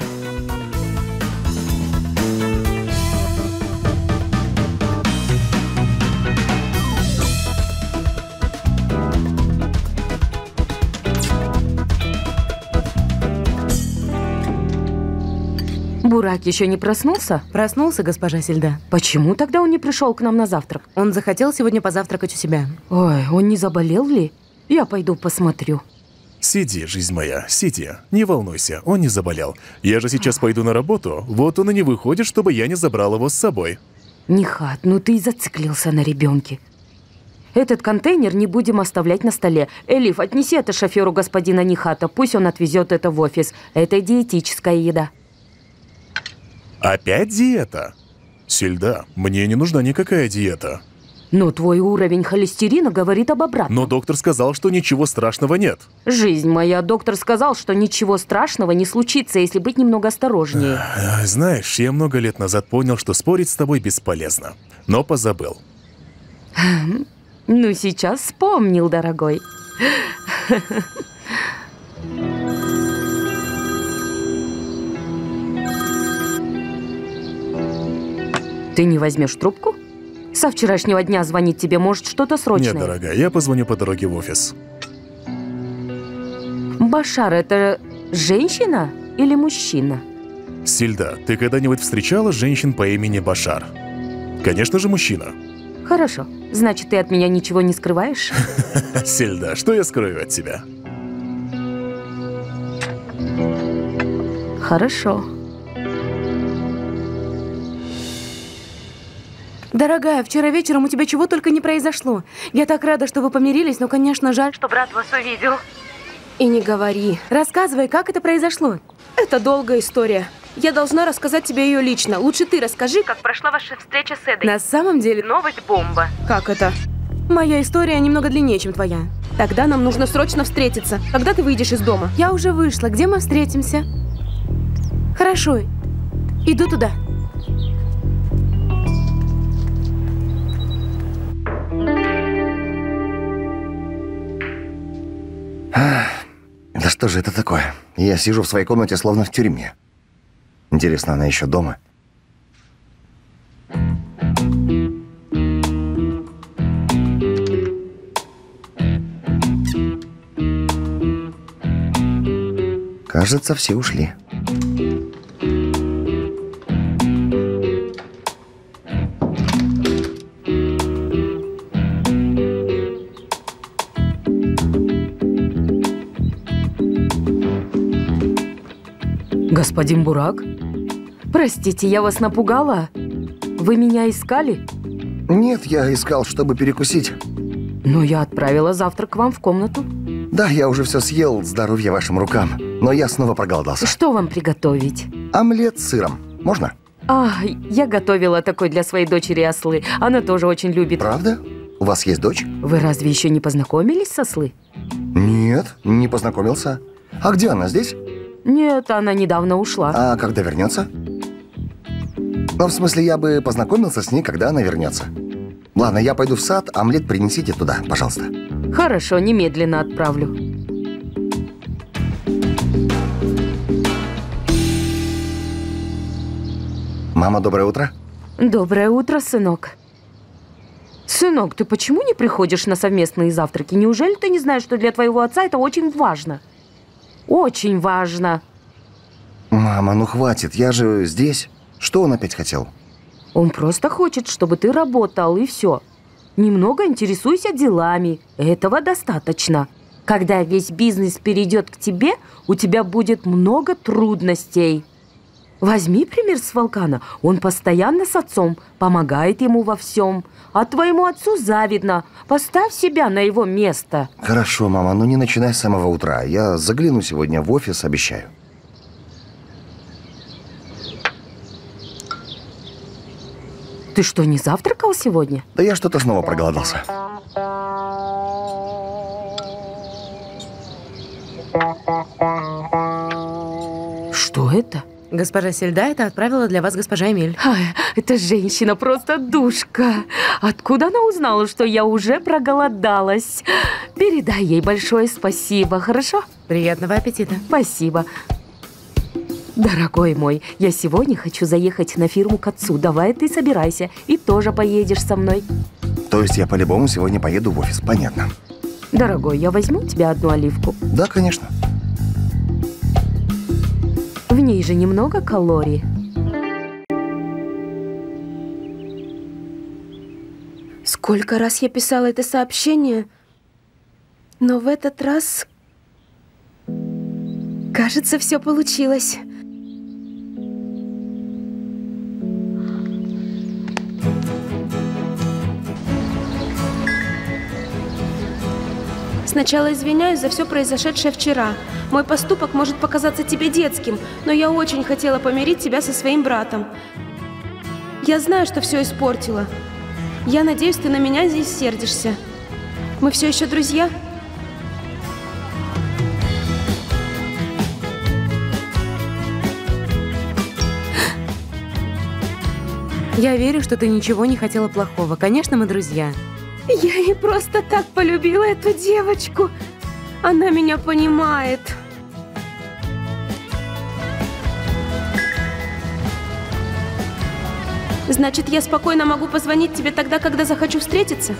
Бурак еще не проснулся? Проснулся, госпожа Сельда. Почему тогда он не пришел к нам на завтрак? Он захотел сегодня позавтракать у себя. Ой, он не заболел ли? Я пойду посмотрю. Сиди, жизнь моя, сиди. Не волнуйся, он не заболел. Я же сейчас пойду на работу, вот он и не выходит, чтобы я не забрал его с собой. Нихат, ну ты и зациклился на ребенке. Этот контейнер не будем оставлять на столе. Элиф, отнеси это шоферу господина Нихата, пусть он отвезет это в офис. Это диетическая еда. Опять диета? Сельда, мне не нужна никакая диета. Но твой уровень холестерина говорит об обратном. Но доктор сказал, что ничего страшного нет. Жизнь моя, доктор сказал, что ничего страшного не случится, если быть немного осторожнее. Знаешь, я много лет назад понял, что спорить с тобой бесполезно. Но позабыл. Ну, сейчас вспомнил, дорогой. Ты не возьмешь трубку? Со вчерашнего дня звонить тебе, может, что-то срочное? Нет, дорогая, я позвоню по дороге в офис. Башар, это женщина или мужчина? Сильда, ты когда-нибудь встречала женщин по имени Башар? Конечно же, мужчина. Хорошо. Значит, ты от меня ничего не скрываешь? Сильда, что я скрою от тебя? Хорошо. Дорогая, вчера вечером у тебя чего только не произошло. Я так рада, что вы помирились, но, конечно, жаль, что брат вас увидел. И не говори. Рассказывай, как это произошло. Это долгая история. Я должна рассказать тебе ее лично. Лучше ты расскажи, как прошла ваша встреча с Эдой. На самом деле, новость бомба. Как это? Моя история немного длиннее, чем твоя. Тогда нам нужно срочно встретиться. Когда ты выйдешь из дома? Я уже вышла. Где мы встретимся? Хорошо. Иду туда. Да что же это такое? Я сижу в своей комнате, словно в тюрьме. Интересно, она еще дома? Кажется, все ушли. Господин Бурак? Простите, я вас напугала? Вы меня искали? Нет, я искал, чтобы перекусить. Но я отправила завтрак к вам в комнату. Да, я уже все съел, здоровья вашим рукам. Но я снова проголодался. Что вам приготовить? Омлет с сыром. Можно? Я готовила такой для своей дочери Аслы. Она тоже очень любит. Правда? У вас есть дочь? Вы разве еще не познакомились с Аслой? Нет, не познакомился. А где она, здесь? Нет, она недавно ушла. А когда вернется? Ну, в смысле, я бы познакомился с ней, когда она вернется. Ладно, я пойду в сад, омлет принесите туда, пожалуйста. Хорошо, немедленно отправлю. Мама, доброе утро. Доброе утро, сынок. Сынок, ты почему не приходишь на совместные завтраки? Неужели ты не знаешь, что для твоего отца это очень важно? Очень важно. Мама, ну хватит, я же здесь. Что он опять хотел? Он просто хочет, чтобы ты работал, и все. Немного интересуйся делами. Этого достаточно. Когда весь бизнес перейдет к тебе, у тебя будет много трудностей. Возьми пример с Волкана. Он постоянно с отцом, помогает ему во всем. А твоему отцу завидно. Поставь себя на его место. Хорошо, мама, но не начинай с самого утра. Я загляну сегодня в офис, обещаю. Ты что, не завтракал сегодня? Да я что-то снова проголодался. Что это? Госпожа Сельда это отправила для вас госпожа Эмиль. Эта женщина просто душка. Откуда она узнала, что я уже проголодалась? Передай ей большое спасибо, хорошо? Приятного аппетита. Спасибо. Дорогой мой, я сегодня хочу заехать на фирму к отцу. Давай ты собирайся и тоже поедешь со мной. То есть я по-любому сегодня поеду в офис, понятно. Дорогой, я возьму у тебя одну оливку? Да, конечно. В ней же немного калорий. Сколько раз я писала это сообщение, но в этот раз, кажется, все получилось. Сначала извиняюсь за все произошедшее вчера. Мой поступок может показаться тебе детским, но я очень хотела помирить тебя со своим братом. Я знаю, что все испортила. Я надеюсь, ты на меня здесь сердишься. Мы все еще друзья? Я верю, что ты ничего не хотела плохого. Конечно, мы друзья. Я не просто так полюбила эту девочку. Она меня понимает. Значит, я спокойно могу позвонить тебе тогда, когда захочу встретиться?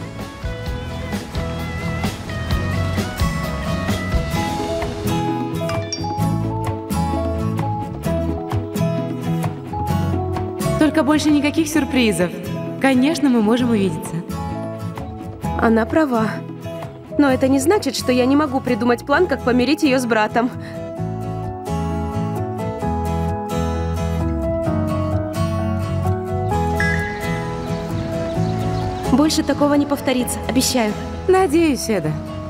Только больше никаких сюрпризов. Конечно, мы можем увидеться. Она права. Но это не значит, что я не могу придумать план, как помирить ее с братом. Больше такого не повторится, обещаю. Надеюсь, Эда.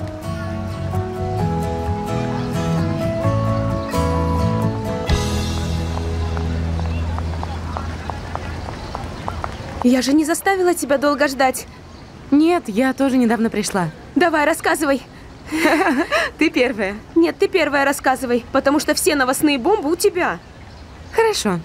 Я же не заставила тебя долго ждать. Нет, я тоже недавно пришла. Давай, рассказывай. Ты первая. Нет, ты первая рассказывай, потому что все новостные бомбы у тебя. Хорошо.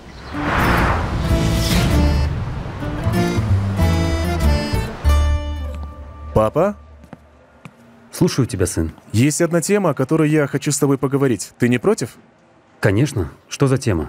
Папа? Слушаю тебя, сын. Есть одна тема, о которой я хочу с тобой поговорить. Ты не против? Конечно. Что за тема?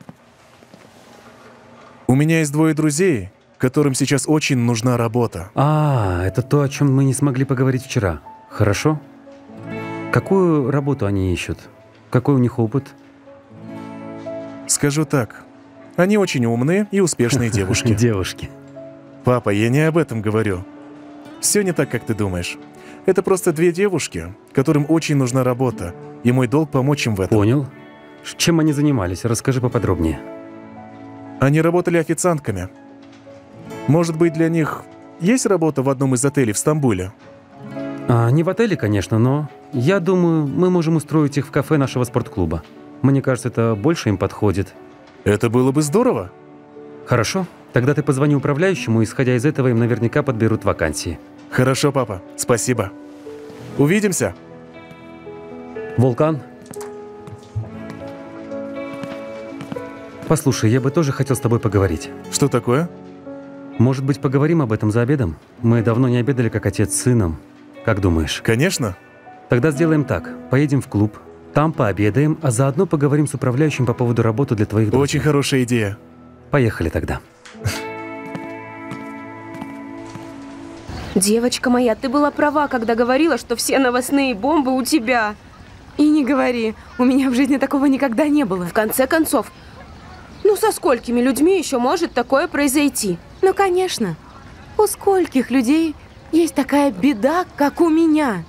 У меня есть двое друзей, которым сейчас очень нужна работа. Это то, о чем мы не смогли поговорить вчера. Хорошо? Какую работу они ищут? Какой у них опыт? Скажу так. Они очень умные и успешные девушки. Девушки. Папа, я не об этом говорю. Все не так, как ты думаешь. Это просто две девушки, которым очень нужна работа, и мой долг помочь им в этом. Понял. Чем они занимались? Расскажи поподробнее. Они работали официантками. Может быть, для них есть работа в одном из отелей в Стамбуле? Не в отеле, конечно, но я думаю, мы можем устроить их в кафе нашего спортклуба. Мне кажется, это больше им подходит. Это было бы здорово. Хорошо. Тогда ты позвони управляющему, и, исходя из этого, им наверняка подберут вакансии. Хорошо, папа. Спасибо. Увидимся. Вулкан? Послушай, я бы тоже хотел с тобой поговорить. Что такое? Может быть, поговорим об этом за обедом? Мы давно не обедали, как отец с сыном. Как думаешь? Конечно. Тогда сделаем так. Поедем в клуб, там пообедаем, а заодно поговорим с управляющим по поводу работы для твоих друзей. Очень хорошая идея. Поехали тогда. Девочка моя, ты была права, когда говорила, что все новостные бомбы у тебя. И не говори. У меня в жизни такого никогда не было. В конце концов, ну со сколькими людьми еще может такое произойти? Ну, конечно. У скольких людей есть такая беда, как у меня?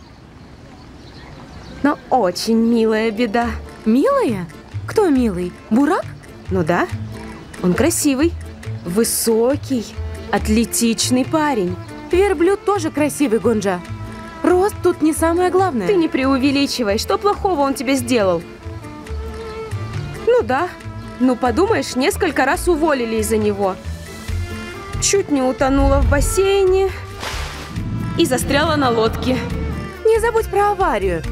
Но очень милая беда. Милая? Кто милый? Бурак? Ну да. Он красивый, высокий, атлетичный парень. Верблюд тоже красивый, Гонджа. Рост тут не самое главное. Ты не преувеличивай. Что плохого он тебе сделал? Ну да. Ну подумаешь, несколько раз уволили из-за него. Чуть не утонула в бассейне и застряла на лодке. Не забудь про аварию.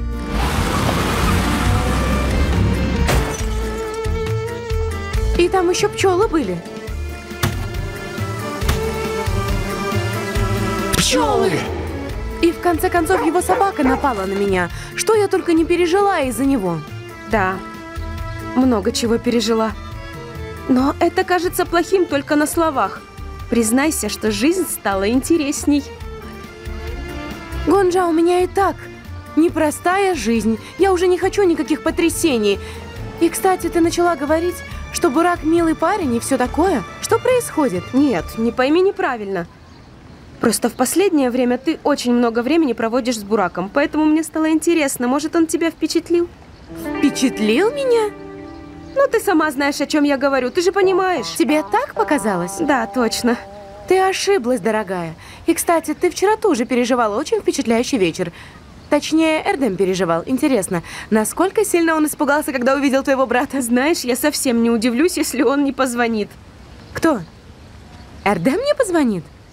И там еще пчелы были. Пчелы! И в конце концов его собака напала на меня. Что я только не пережила из-за него. Да, много чего пережила. Но это кажется плохим только на словах. Признайся, что жизнь стала интересней. Гонджа, у меня и так непростая жизнь. Я уже не хочу никаких потрясений. И, кстати, ты начала говорить, что Бурак милый парень и все такое. Что происходит? Нет, не пойми неправильно. Просто в последнее время ты очень много времени проводишь с Бураком, поэтому мне стало интересно, может, он тебя впечатлил? Впечатлил меня? Ну, ты сама знаешь, о чем я говорю, ты же понимаешь. Тебе так показалось? Да, точно. Ты ошиблась, дорогая. И, кстати, ты вчера тоже переживала очень впечатляющий вечер. Точнее, Эрдем переживал. Интересно, насколько сильно он испугался, когда увидел твоего брата? Знаешь, я совсем не удивлюсь, если он не позвонит. Кто? Эрдем не позвонит?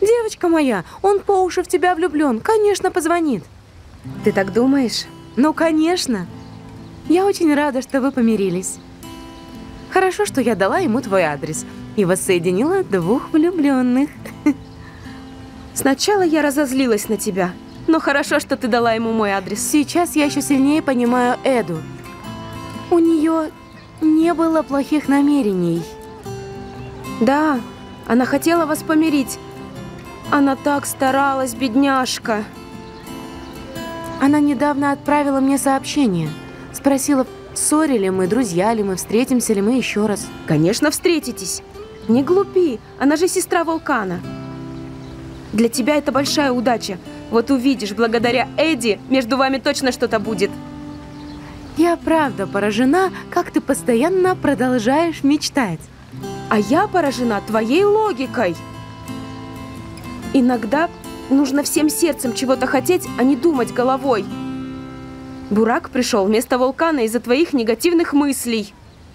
Девочка моя, он по уши в тебя влюблен. Конечно, позвонит. Ты так думаешь? Ну, конечно. Я очень рада, что вы помирились. Хорошо, что я дала ему твой адрес и воссоединила двух влюбленных. Сначала я разозлилась на тебя, но хорошо, что ты дала ему мой адрес. Сейчас я еще сильнее понимаю Эду. У нее не было плохих намерений. Да, она хотела вас помирить. Она так старалась, бедняжка. Она недавно отправила мне сообщение. Спросила, ссорили мы, друзья ли мы, встретимся ли мы еще раз. Конечно, встретитесь. Не глупи, она же сестра Вулкана. Для тебя это большая удача. Вот увидишь, благодаря Эдди между вами точно что-то будет. Я правда поражена, как ты постоянно продолжаешь мечтать. А я поражена твоей логикой. Иногда нужно всем сердцем чего-то хотеть, а не думать головой. Бурак пришел вместо Вулкана из-за твоих негативных мыслей.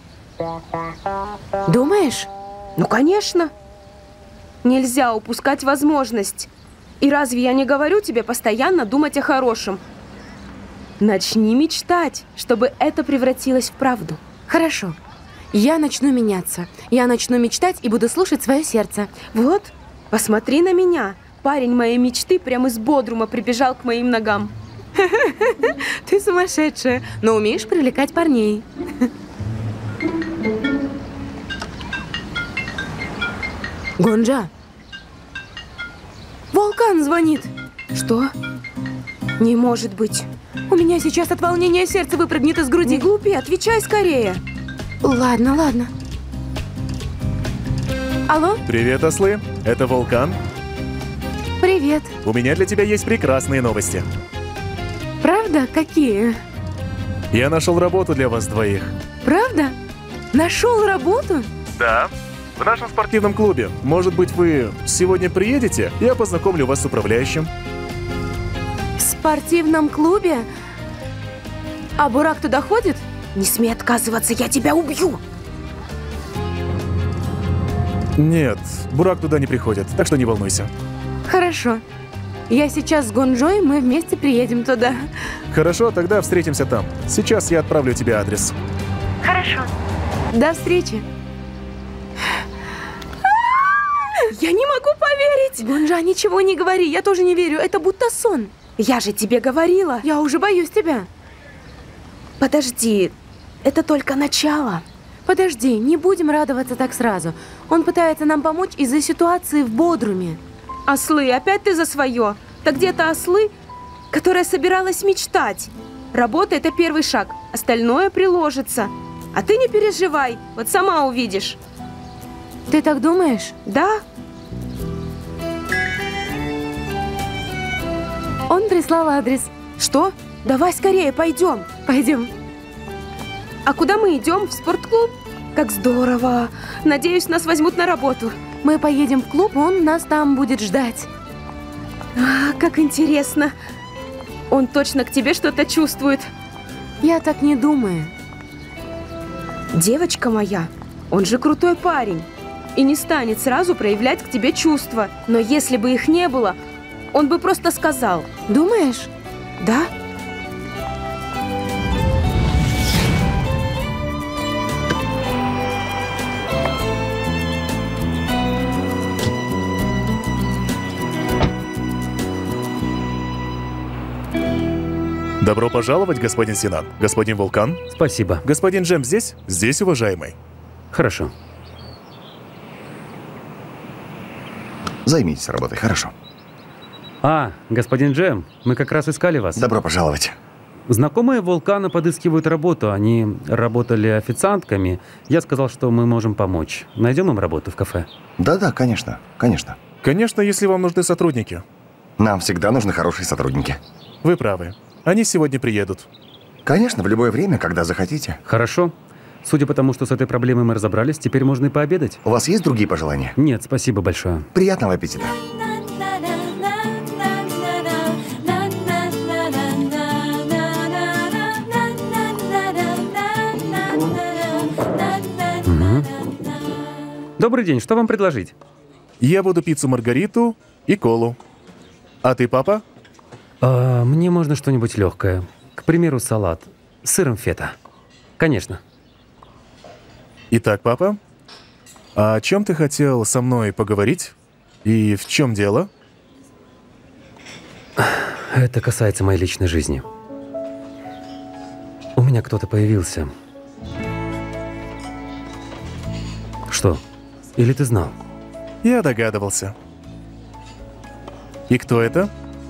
Думаешь? Ну, конечно. Нельзя упускать возможность. И разве я не говорю тебе постоянно думать о хорошем? Начни мечтать, чтобы это превратилось в правду. Хорошо. Я начну меняться. Я начну мечтать и буду слушать свое сердце. Вот, посмотри на меня. Парень моей мечты прямо из Бодрума прибежал к моим ногам. Ты сумасшедшая, но умеешь привлекать парней. Гонджа. Вулкан звонит. Что? Не может быть. У меня сейчас от волнения сердце выпрыгнет из груди. Не глупи, отвечай скорее. Ладно, ладно. Алло? Привет, ослы. Это Вулкан. Привет. У меня для тебя есть прекрасные новости. Правда? Какие? Я нашел работу для вас двоих. Правда? Нашел работу? Да. В нашем спортивном клубе. Может быть, вы сегодня приедете? Я познакомлю вас с управляющим. В спортивном клубе? А Бурак туда ходит? Не смей отказываться, я тебя убью. Нет, Бурак туда не приходит, так что не волнуйся. Хорошо. Я сейчас с Гонджой, мы вместе приедем туда. Хорошо, тогда встретимся там. Сейчас я отправлю тебе адрес. Хорошо. До встречи. Я не могу поверить. Гонджа, ничего не говори, я тоже не верю, это будто сон. Я же тебе говорила. Я уже боюсь тебя. Подожди, это только начало. Подожди, не будем радоваться так сразу. Он пытается нам помочь из-за ситуации в Бодруме. Ослы, опять ты за свое. Так где-то ослы, которая собиралась мечтать. Работа – это первый шаг, остальное приложится. А ты не переживай, вот сама увидишь. Ты так думаешь? Да. Он прислал адрес. Что? Давай скорее, пойдем. Пойдем. А куда мы идем? В спортклуб? Как здорово. Надеюсь, нас возьмут на работу. Мы поедем в клуб, он нас там будет ждать. Как интересно. Он точно к тебе что-то чувствует. Я так не думаю. Девочка моя, он же крутой парень. И не станет сразу проявлять к тебе чувства. Но если бы их не было, он бы просто сказал. Думаешь? Да. Добро пожаловать, господин Синан. Господин Вулкан. Спасибо. Господин Джем здесь? Здесь, уважаемый. Хорошо. Займитесь работой, хорошо. Господин Джем, мы как раз искали вас. Добро пожаловать. Знакомые Вулкана подыскивают работу. Они работали официантками. Я сказал, что мы можем помочь. Найдем им работу в кафе? Да-да, конечно, конечно. Конечно, если вам нужны сотрудники. Нам всегда нужны хорошие сотрудники. Вы правы. Они сегодня приедут. Конечно, в любое время, когда захотите. Хорошо. Судя по тому, что с этой проблемой мы разобрались, теперь можно и пообедать. У вас есть другие пожелания? Нет, спасибо большое. Приятного аппетита. Добрый день, что вам предложить? Я буду пиццу Маргариту и колу. А ты, папа? Мне можно что-нибудь легкое. К примеру, салат с сыром фета. Конечно. Итак, папа, а о чем ты хотел со мной поговорить? И в чем дело? Это касается моей личной жизни. У меня кто-то появился. Что? Или ты знал? Я догадывался. И кто это?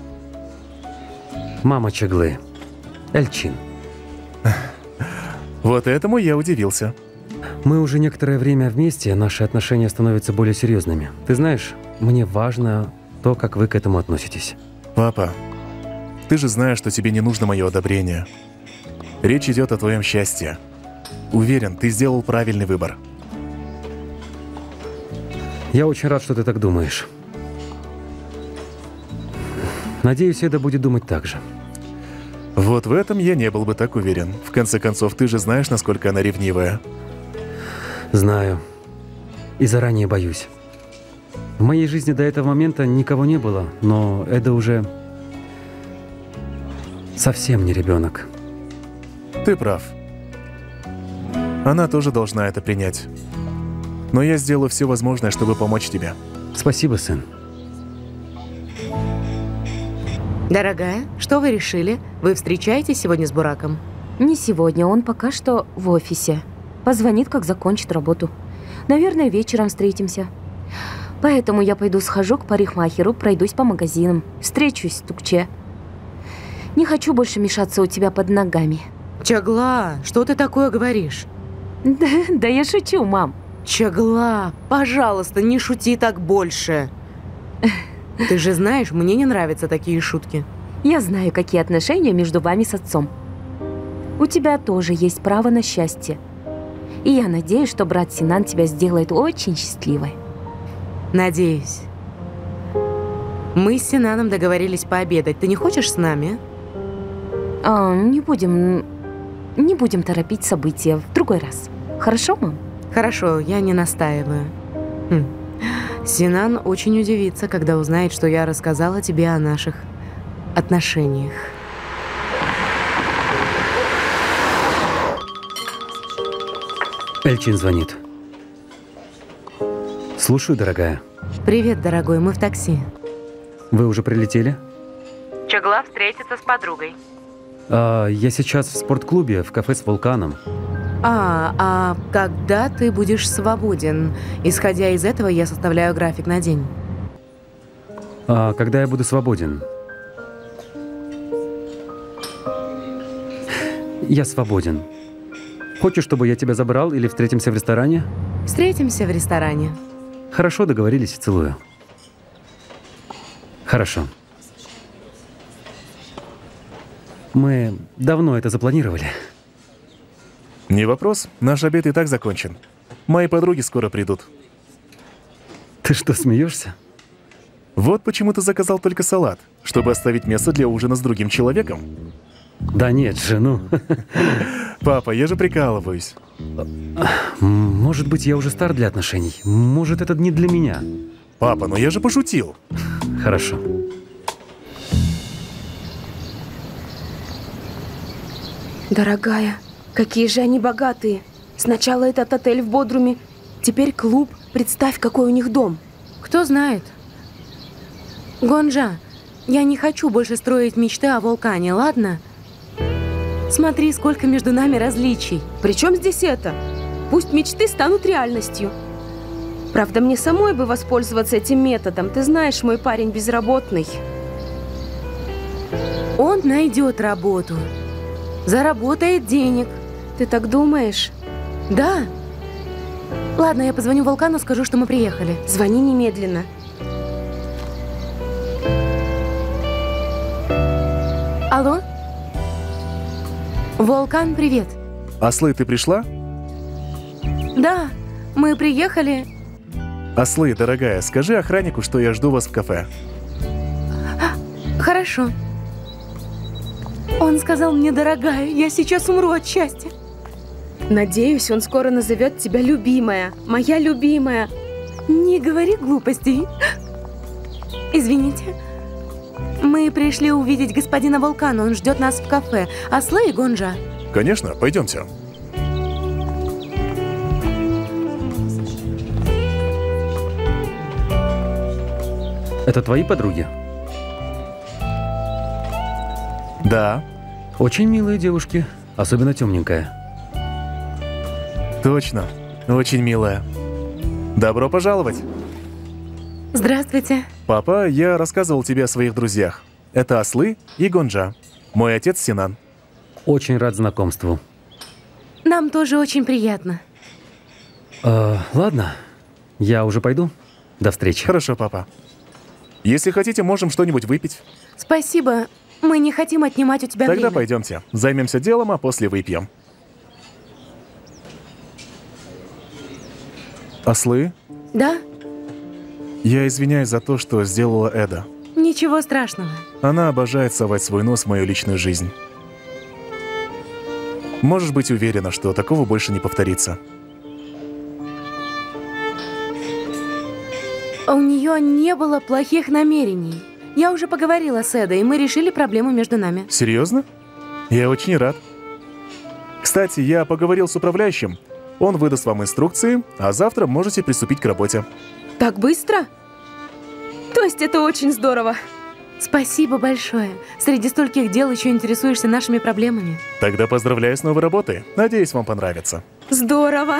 Мама Чаглы. Эльчин. Вот этому я удивился. Мы уже некоторое время вместе, наши отношения становятся более серьезными. Ты знаешь, мне важно то, как вы к этому относитесь. Папа, ты же знаешь, что тебе не нужно мое одобрение. Речь идет о твоем счастье. Уверен, ты сделал правильный выбор. Я очень рад, что ты так думаешь. Надеюсь, Эда будет думать так же. Вот в этом я не был бы так уверен. В конце концов, ты же знаешь, насколько она ревнивая. Знаю. И заранее боюсь. В моей жизни до этого момента никого не было, но Эда уже совсем не ребенок. Ты прав. Она тоже должна это принять. Но я сделаю все возможное, чтобы помочь тебе. Спасибо, сын. Дорогая, что вы решили? Вы встречаетесь сегодня с Бураком? Не сегодня, он пока что в офисе. Позвонит, как закончит работу. Наверное, вечером встретимся. Поэтому я пойду схожу к парикмахеру, пройдусь по магазинам. Встречусь с Тукче. Не хочу больше мешаться у тебя под ногами. Чагла, что ты такое говоришь? Да я шучу, мам. Чагла, пожалуйста, не шути так больше. Ты же знаешь, мне не нравятся такие шутки. Я знаю, какие отношения между вами с отцом. У тебя тоже есть право на счастье. И я надеюсь, что брат Синан тебя сделает очень счастливой. Надеюсь. Мы с Синаном договорились пообедать. Ты не хочешь с нами? Не будем торопить события. В другой раз. Хорошо, мам? Хорошо, я не настаиваю. Синан очень удивится, когда узнает, что я рассказала тебе о наших отношениях. Эльчин звонит. Слушаю, дорогая. Привет, дорогой, мы в такси. Вы уже прилетели? Чагла встретится с подругой. Я сейчас в спортклубе, в кафе с вулканом. А когда ты будешь свободен? Исходя из этого, я составляю график на день. Когда я буду свободен? Я свободен. Хочешь, чтобы я тебя забрал или встретимся в ресторане? Встретимся в ресторане. Хорошо, договорились, целую. Хорошо. Мы давно это запланировали. Не вопрос, наш обед и так закончен. Мои подруги скоро придут. Ты что, смеешься? Вот почему ты заказал только салат, чтобы оставить место для ужина с другим человеком. Да нет же, ну. Папа, я же прикалываюсь. Может быть, я уже стар для отношений. Может, это не для меня. Папа, но я же пошутил. Хорошо. Дорогая, какие же они богатые. Сначала этот отель в Бодруме, теперь клуб. Представь, какой у них дом. Кто знает. Гонжа, я не хочу больше строить мечты о вулкане, ладно? Смотри, сколько между нами различий. При чем здесь это? Пусть мечты станут реальностью. Правда, мне самой бы воспользоваться этим методом. Ты знаешь, мой парень безработный. Он найдет работу. Заработает денег. Ты так думаешь? Да. Ладно, я позвоню Вулкану, скажу, что мы приехали. Звони немедленно. Алло? Вулкан, привет. Ослы, ты пришла? Да, мы приехали. Ослы, дорогая, скажи охраннику, что я жду вас в кафе. Хорошо. Он сказал мне, дорогая, я сейчас умру от счастья. Надеюсь, он скоро назовет тебя любимая. Моя любимая. Не говори глупостей. Извините. Мы пришли увидеть господина Вулкана. Он ждет нас в кафе. Аслы и Гонжа. Конечно, пойдемте. Это твои подруги? Да. Очень милые девушки, особенно темненькая. Точно. Очень милая. Добро пожаловать. Здравствуйте. Папа, я рассказывал тебе о своих друзьях. Это Аслы и Гонжа. Мой отец Синан. Очень рад знакомству. Нам тоже очень приятно. Ладно, я уже пойду. До встречи. Хорошо, папа. Если хотите, можем что-нибудь выпить. Спасибо. Мы не хотим отнимать у тебя время. Тогда пойдемте. Займемся делом, а после выпьем. Аслы? Да? Я извиняюсь за то, что сделала Эда. Ничего страшного. Она обожает совать свой нос в мою личную жизнь. Можешь быть уверена, что такого больше не повторится. У нее не было плохих намерений. Я уже поговорила с Эдой, и мы решили проблему между нами. Серьезно? Я очень рад. Кстати, я поговорил с управляющим. Он выдаст вам инструкции, а завтра можете приступить к работе. Так быстро? То есть это очень здорово. Спасибо большое. Среди стольких дел еще интересуешься нашими проблемами. Тогда поздравляю с новой работой. Надеюсь, вам понравится. Здорово.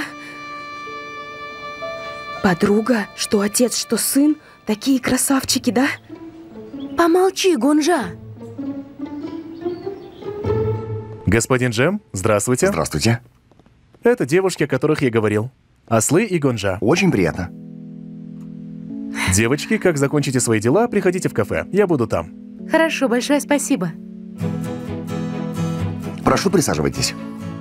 Подруга, что отец, что сын, такие красавчики, да? Помолчи, Гонжа. Господин Джем, здравствуйте. Здравствуйте. Это девушки, о которых я говорил. Аслы и Гонжа. Очень приятно. Девочки, как закончите свои дела, приходите в кафе. Я буду там. Хорошо, большое спасибо. Прошу, присаживайтесь.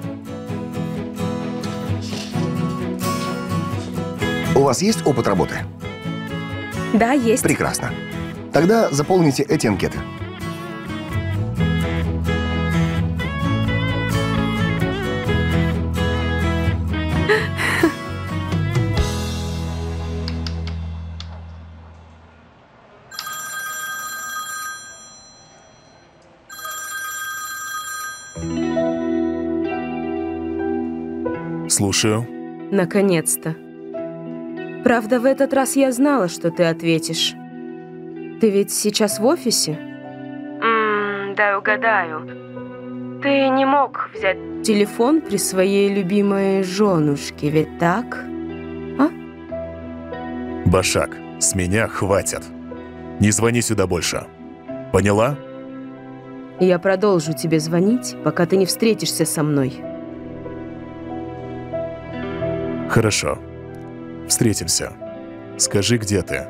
У вас есть опыт работы? Да, есть. Прекрасно. Тогда заполните эти анкеты. Слушаю. Наконец-то. Правда, в этот раз я знала, что ты ответишь. Ты ведь сейчас в офисе? Дай угадаю. Ты не мог взять телефон при своей любимой женушке, ведь так? А? Башак, с меня хватит. Не звони сюда больше. Поняла? Я продолжу тебе звонить, пока ты не встретишься со мной. Хорошо. Встретимся. Скажи, где ты?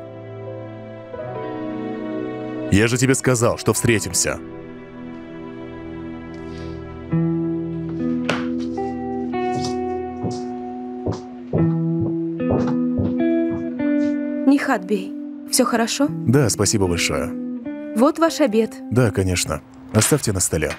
Я же тебе сказал, что встретимся. Нихатбей, все хорошо? Да, спасибо большое. Вот ваш обед. Да, конечно. Оставьте на столе.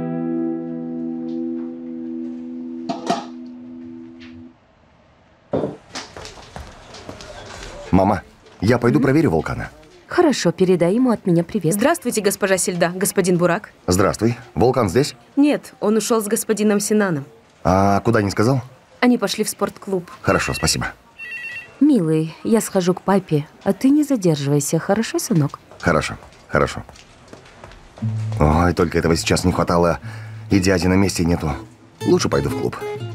Мама, я пойду проверю Вулкана. Хорошо, передай ему от меня привет. Здравствуйте, госпожа Сельда, господин Бурак. Здравствуй. Вулкан здесь? Нет, он ушел с господином Синаном. А куда не сказал? Они пошли в спортклуб. Хорошо, спасибо. Милый, я схожу к папе, а ты не задерживайся, хорошо, сынок? Хорошо, хорошо. Ой, только этого сейчас не хватало. И дяди на месте нету. Лучше пойду в клуб.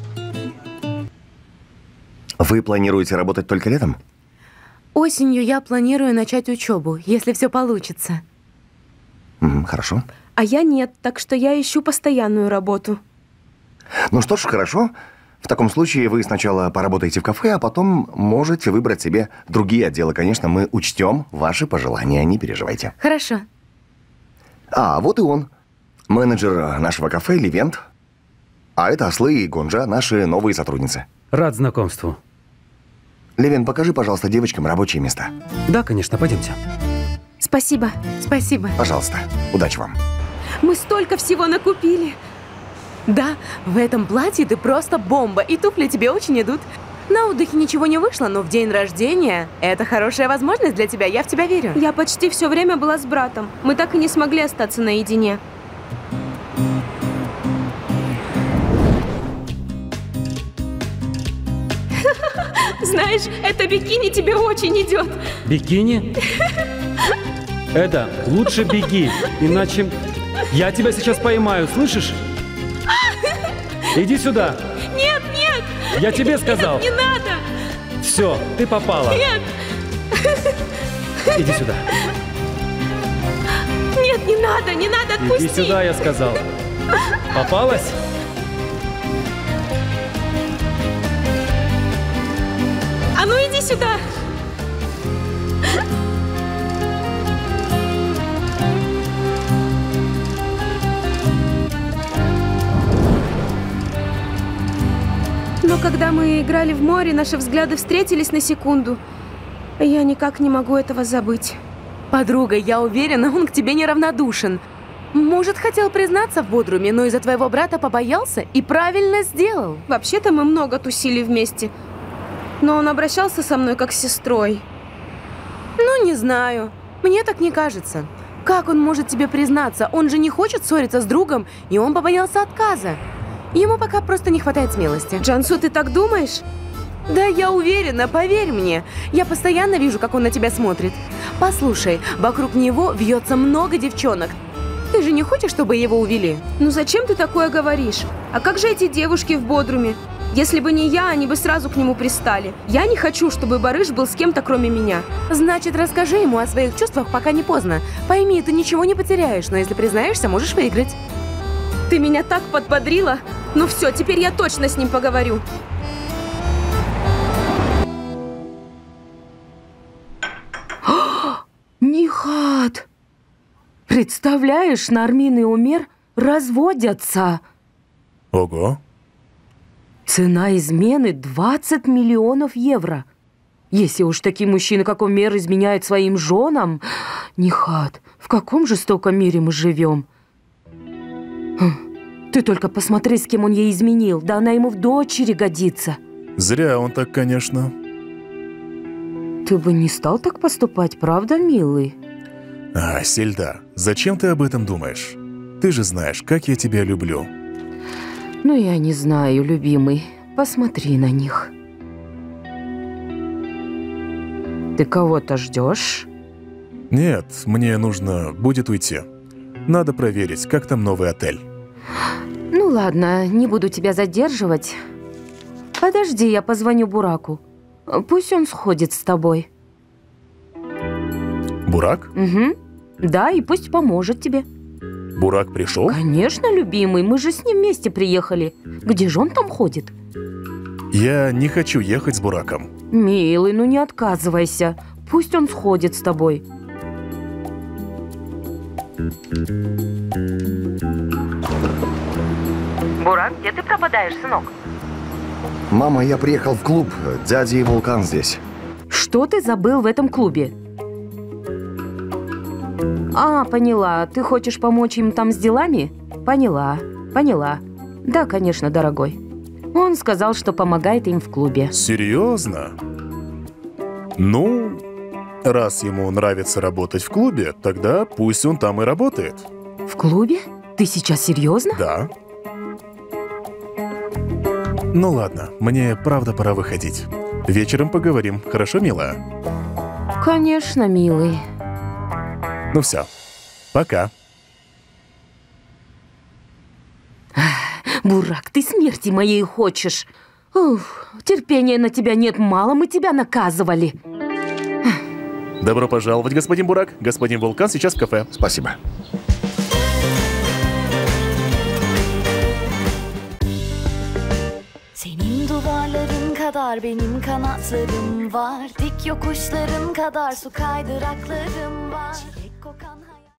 Вы планируете работать только летом? Осенью я планирую начать учебу, если все получится. Хорошо. А я нет, так что я ищу постоянную работу. Ну что ж, хорошо. В таком случае вы сначала поработаете в кафе, а потом можете выбрать себе другие отделы. Конечно, мы учтем ваши пожелания, не переживайте. Хорошо. А, вот и он. Менеджер нашего кафе Левент. А это Аслы и Гонжа, наши новые сотрудницы. Рад знакомству. Левент, покажи, пожалуйста, девочкам рабочие места. Да, конечно, пойдемте. Спасибо. Спасибо. Пожалуйста. Удачи вам. Мы столько всего накупили. Да, в этом платье ты просто бомба, и туфли тебе очень идут. На отдыхе ничего не вышло, но в день рождения это хорошая возможность для тебя, я в тебя верю. Я почти все время была с братом. Мы так и не смогли остаться наедине. Знаешь, это бикини тебе очень идет. Бикини? Это, лучше беги, иначе я тебя сейчас поймаю, слышишь? Иди сюда. Нет, нет. Я тебе сказал. Нет, не надо. Все, ты попала. Нет. Иди сюда. Нет, не надо, отпусти. Иди сюда, я сказал. Попалась? А ну иди сюда. Но когда мы играли в море, наши взгляды встретились на секунду. Я никак не могу этого забыть. Подруга, я уверена, он к тебе неравнодушен. Может, хотел признаться в бодруме, но из-за твоего брата побоялся и правильно сделал. Вообще-то мы много тусили вместе. Но он обращался со мной как с сестрой. Ну, не знаю. Мне так не кажется. Как он может тебе признаться? Он же не хочет ссориться с другом, и он побоялся отказа. Ему пока просто не хватает смелости. Джансу, ты так думаешь? Да, я уверена, поверь мне. Я постоянно вижу, как он на тебя смотрит. Послушай, вокруг него вьется много девчонок. Ты же не хочешь, чтобы его увели? Ну зачем ты такое говоришь? А как же эти девушки в бодруме? Если бы не я, они бы сразу к нему пристали. Я не хочу, чтобы барыш был с кем-то, кроме меня. Значит, расскажи ему о своих чувствах, пока не поздно. Пойми, ты ничего не потеряешь, но если признаешься, можешь выиграть. Ты меня так подбодрила. Ну все, теперь я точно с ним поговорю. Нихат! Представляешь, Нармин и Умер разводятся. Ого. Цена измены 20 миллионов евро. Если уж такие мужчины, как Умер, изменяют своим женам... Нихат, в каком жестоком мире мы живем? Ты только посмотри, с кем он ей изменил. Да она ему в дочери годится. Зря он так, конечно. Ты бы не стал так поступать, правда, милый? Сельда, зачем ты об этом думаешь? Ты же знаешь, как я тебя люблю. Ну, я не знаю, любимый. Посмотри на них. Ты кого-то ждешь? Нет, мне нужно будет уйти. Надо проверить, как там новый отель. Ну ладно, не буду тебя задерживать. Подожди, я позвоню Бураку. Пусть он сходит с тобой. Бурак? Угу. Да, и пусть поможет тебе. Бурак пришел? Конечно, любимый, мы же с ним вместе приехали. Где же он там ходит? Я не хочу ехать с Бураком. Милый, ну не отказывайся. Пусть он сходит с тобой. Бурак, где ты пропадаешь, сынок? Мама, я приехал в клуб. Дядя и Вулкан здесь. Что ты забыл в этом клубе? А, поняла. Ты хочешь помочь им там с делами? Поняла, поняла. Да, конечно, дорогой. Он сказал, что помогает им в клубе. Серьезно? Ну, раз ему нравится работать в клубе, тогда пусть он там и работает. В клубе? Ты сейчас серьезно? Да. Ну ладно, мне правда пора выходить. Вечером поговорим, хорошо, милая? Конечно, милый. Ну все, пока. Бурак, ты смерти моей хочешь. Уф, терпения на тебя нет, мало мы тебя наказывали. Добро пожаловать, господин Бурак. Господин Вулкан сейчас в кафе. Спасибо. Senin duvarların kadar benim kanatlarım var. Dik yokuşların kadar su kaydıraklarım var.